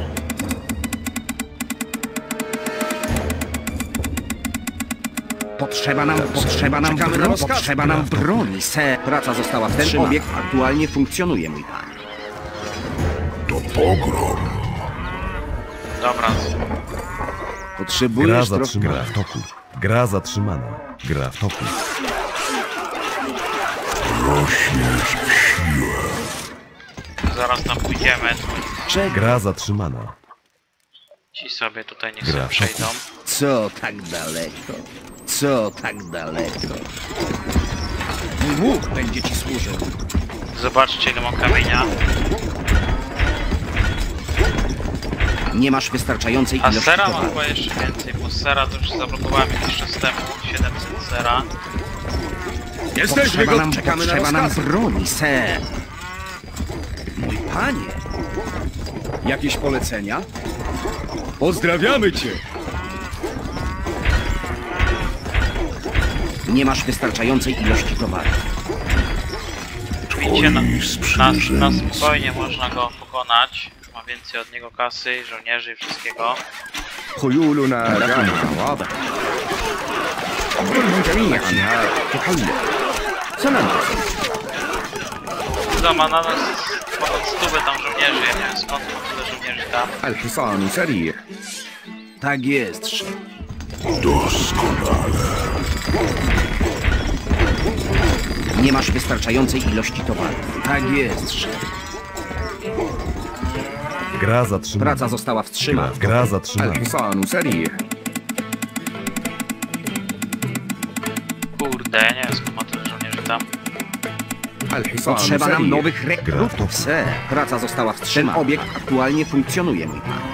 Speaker 10: Potrzeba nam broni, ser. Praca została wstrzymana. Ten obiekt aktualnie funkcjonuje, mój panie.
Speaker 5: To pogrom.
Speaker 1: Dobra,
Speaker 2: Gra
Speaker 6: Potrzebujesz trochę...
Speaker 2: zatrzymana. Gra w toku. Gra zatrzymana. Gra w toku.
Speaker 5: Rośniesz w siłę.
Speaker 1: zaraz tam pójdziemy.
Speaker 6: Czego?
Speaker 2: Gra zatrzymana.
Speaker 1: Ci sobie tutaj niech
Speaker 2: Gra
Speaker 1: sobie
Speaker 2: w
Speaker 1: przejdą.
Speaker 6: Co tak daleko? Co tak daleko? Mój łuk będzie ci służył.
Speaker 1: Zobaczcie, ile mam kamienia.
Speaker 10: Nie masz wystarczającej
Speaker 1: A
Speaker 10: ilości
Speaker 1: sera mam
Speaker 10: towaru.
Speaker 1: chyba jeszcze więcej, bo sera to już zablokowałem jakiś czas temu. 700 sera.
Speaker 3: Jesteśmy gotowi.
Speaker 10: Czekamy na rozkazy. Broni, ser. Mój panie. Jakieś polecenia?
Speaker 3: Pozdrawiamy cię.
Speaker 10: Nie masz wystarczającej ilości towaru.
Speaker 1: Widzicie, na
Speaker 5: sprzymierzenicy.
Speaker 1: spokojnie można go pokonać. Ma więcej od niego kasy, żołnierzy i wszystkiego.
Speaker 7: خيولنا راجعة واضح. كلهم جميعا تحلق.
Speaker 10: Sanandros.
Speaker 1: Ma na nas ponad 100 tam żołnierzy, ja nie wiem skąd ma tyle żołnierzy tam.
Speaker 7: الحصان سريع.
Speaker 6: Tak jest, szef.
Speaker 5: Doskonale.
Speaker 10: Nie masz wystarczającej ilości towaru.
Speaker 6: Tak jest, szef.
Speaker 2: Gra zatrzymana.
Speaker 10: Praca została wstrzymana.
Speaker 2: Gra zatrzymana.
Speaker 7: الحصان سريع.
Speaker 1: Kurde, ja nie wiem skąd ma tyle żołnierzy tam.
Speaker 7: الحصان
Speaker 10: Potrzeba nam
Speaker 7: سريع.
Speaker 10: nowych rekrutów, ser. Praca została wstrzymana. Ten obiekt aktualnie funkcjonuje, mój pan.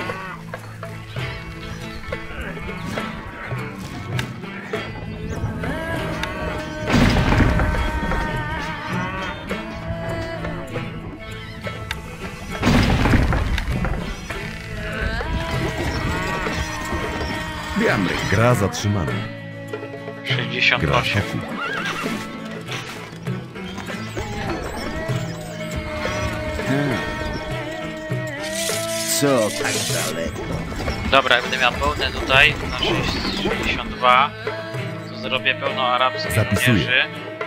Speaker 7: بأمرك.
Speaker 2: Gra zatrzymana. Gra w
Speaker 1: 68.
Speaker 2: toku.
Speaker 6: Co tak daleko?
Speaker 1: Dobra, jak będę miał pełne tutaj, na 62, to zrobię pełno arabskich
Speaker 2: Zapisuję.
Speaker 1: żołnierzy.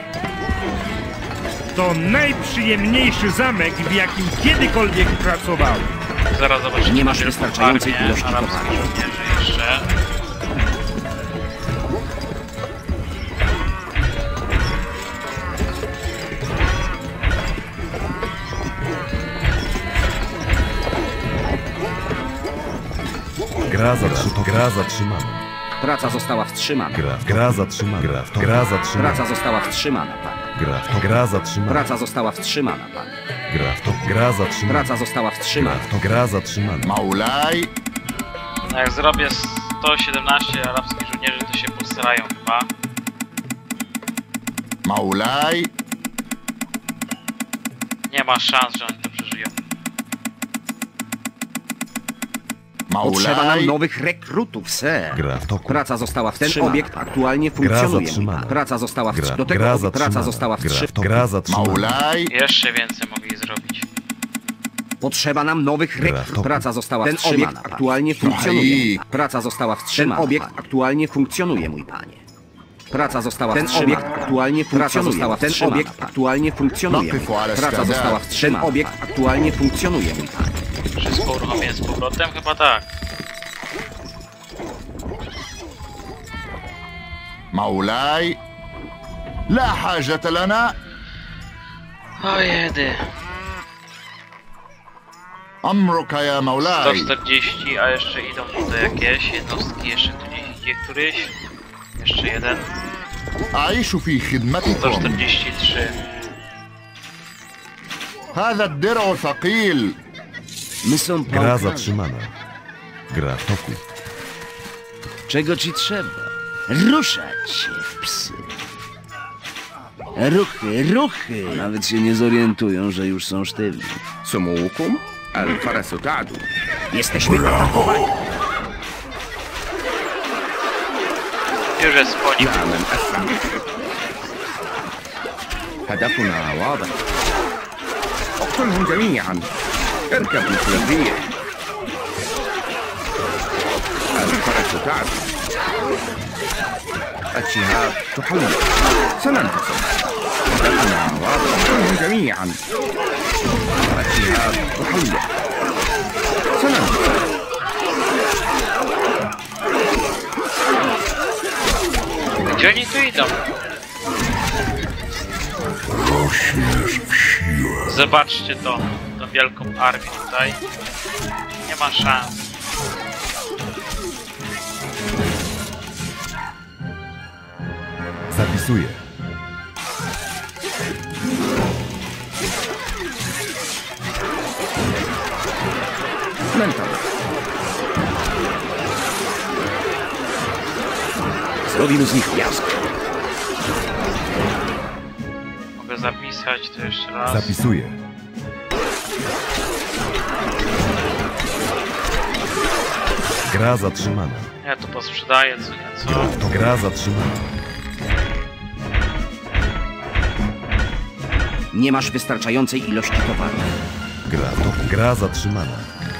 Speaker 9: To najprzyjemniejszy zamek, w jakim kiedykolwiek pracowałem.
Speaker 1: Zaraz zobaczymy.
Speaker 10: Nie masz
Speaker 1: wielką
Speaker 10: wystarczającej
Speaker 1: armię
Speaker 10: ilości
Speaker 1: arabskich
Speaker 10: towaru.
Speaker 1: żołnierzy jeszcze.
Speaker 2: Gra zatrzymana.
Speaker 10: Praca została wstrzymana.
Speaker 2: Gra zatrzymana. Gra zatrzymana.
Speaker 10: Praca została wstrzymana, pan.
Speaker 2: Gra zatrzymana.
Speaker 10: Praca została wstrzymana, pan.
Speaker 2: Gra zatrzymana.
Speaker 10: Praca została wstrzymana.
Speaker 2: Gra zatrzymana.
Speaker 8: مولاي
Speaker 1: No jak zrobię 117 arabskich żołnierzy, to się postarają chyba.
Speaker 8: مولاي
Speaker 1: Nie ma szans, że oni to przeżyją.
Speaker 10: Potrzeba nam
Speaker 8: مولاي
Speaker 10: nowych rekrutów, ser.
Speaker 2: Gra w toku.
Speaker 10: Praca została wstrzymana. Ten obiekt
Speaker 6: pan.
Speaker 10: aktualnie funkcjonuje.
Speaker 2: zatrzymana.
Speaker 10: Praca została wstrzymana. Do
Speaker 2: Gra
Speaker 10: tego
Speaker 2: zatrzymana.
Speaker 10: praca została
Speaker 2: Gra w
Speaker 10: wstrzymana.
Speaker 2: toku. Gra zatrzymana.
Speaker 8: مولاي
Speaker 1: Jeszcze więcej mogli zrobić.
Speaker 10: Potrzeba nam nowych
Speaker 2: Gra w
Speaker 10: rekrutów.
Speaker 2: toku.
Speaker 10: Praca została
Speaker 6: Ten
Speaker 10: wstrzymana.
Speaker 6: obiekt
Speaker 10: aktualnie funkcjonuje.
Speaker 8: Ej.
Speaker 10: Praca została wstrzymana. Ten obiekt aktualnie funkcjonuje, mój panie. Praca została wstrzymana. Ten obiekt aktualnie funkcjonuje. Ten obiekt aktualnie funkcjonuje. Praca została wstrzymana. Ten obiekt aktualnie funkcjonuje, mój panie.
Speaker 1: Wszystko uruchomię z powrotem? Chyba tak.
Speaker 11: مولاي لا حاجة لنا.
Speaker 1: O jedy.
Speaker 11: أمرك يا مولاي.
Speaker 1: 140, a jeszcze idą tutaj jakieś jednostki, jeszcze tu gdzieś idzie któryś. Jeszcze jeden.
Speaker 11: أعيش في خدمتكم.
Speaker 1: 143.
Speaker 11: هذا الدرع ثقيل.
Speaker 6: My są
Speaker 2: Gra
Speaker 6: pałkami.
Speaker 2: zatrzymana. Gra w toku.
Speaker 6: Czego ci trzeba? Ruszać się, psy. Ruchy, ruchy! Nawet się nie zorientują, że już są sztywni.
Speaker 7: سموكم الفرس تعدو.
Speaker 10: Jesteśmy atakowani.
Speaker 1: Już jest po nim.
Speaker 7: لا من أسرع. هدفنا واضح. اقتلهم جميعا. اركب مثل الريح. الفرس تعدو. الشهاب تحلق. سننتصر. هدفنا واضح. اقتلهم جميعا. الشهاب تحلق. سننتصر.
Speaker 1: Gdzie oni tu idą? Zobaczcie to, tą wielką armię tutaj. Nie ma szans.
Speaker 2: Zapisuję.
Speaker 7: ننتظر.
Speaker 10: Zrobimy z nich miasto.
Speaker 1: Mogę zapisać to jeszcze raz.
Speaker 2: Zapisuję. Gra zatrzymana.
Speaker 1: Ja to posprzedaję co nieco.
Speaker 2: Gra zatrzymana.
Speaker 10: Nie masz wystarczającej ilości towaru.
Speaker 2: Gra zatrzymana.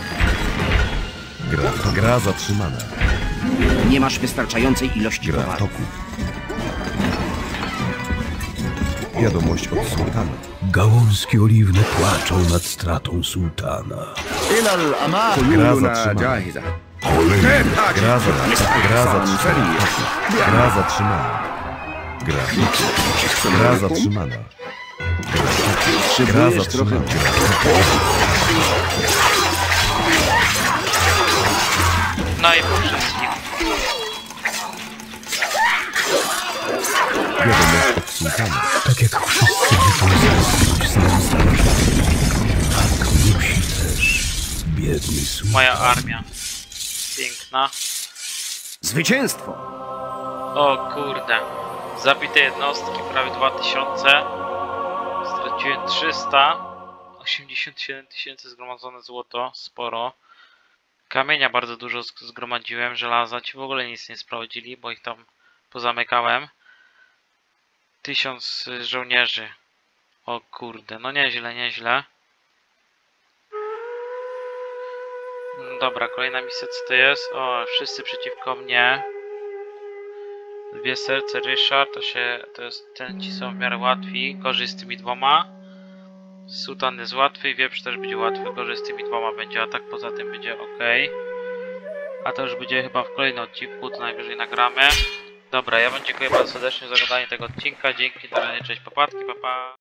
Speaker 2: Gra zatrzymana.
Speaker 10: Nie masz wystarczającej ilości
Speaker 2: Gra w
Speaker 10: towaru.
Speaker 2: toku. Wiadomość od sułtana.
Speaker 5: Gałązki oliwne płaczą nad stratą sułtana.
Speaker 11: إلى الأمام.
Speaker 2: Gra
Speaker 7: خيولنا
Speaker 2: zatrzymana.
Speaker 7: جاهزة.
Speaker 2: Gra zatrzymana. Gra zatrzymana. Gra zatrzymana. Gra zatrzymana. Gra
Speaker 6: Potrzebujesz trochę...
Speaker 2: zatrzymana.
Speaker 1: No i po wszystkim.
Speaker 2: Wiadomość od sułtana.
Speaker 5: Tak jak wszyscy muszą zasnąć z nam starożytni. Tak musi też biedny sułtan.
Speaker 1: Moja armia. Piękna.
Speaker 10: Zwycięstwo!
Speaker 1: O kurde. Zabite jednostki prawie 2000. Straciłem 300. 87 000 zgromadzone złoto. Sporo. Kamienia bardzo dużo zgromadziłem. Żelaza ci w ogóle nic nie sprawdzili, bo ich tam pozamykałem. 1000 żołnierzy. O kurde. No nieźle, nieźle. Dobra, kolejna misja, co to jest? O, wszyscy przeciwko mnie. Dwie serce, Ryszard, ci są w miarę łatwi, gorzej z tymi dwoma. Sułtan jest łatwy i wieprz też będzie łatwy, gorzej z tymi dwoma będzie atak, poza tym będzie ok. A to już będzie chyba w kolejnym odcinku, to najwyżej nagramy. Dobra, ja wam dziękuję bardzo serdecznie za oglądanie tego odcinka, dzięki, na razie, cześć, papatki, papa.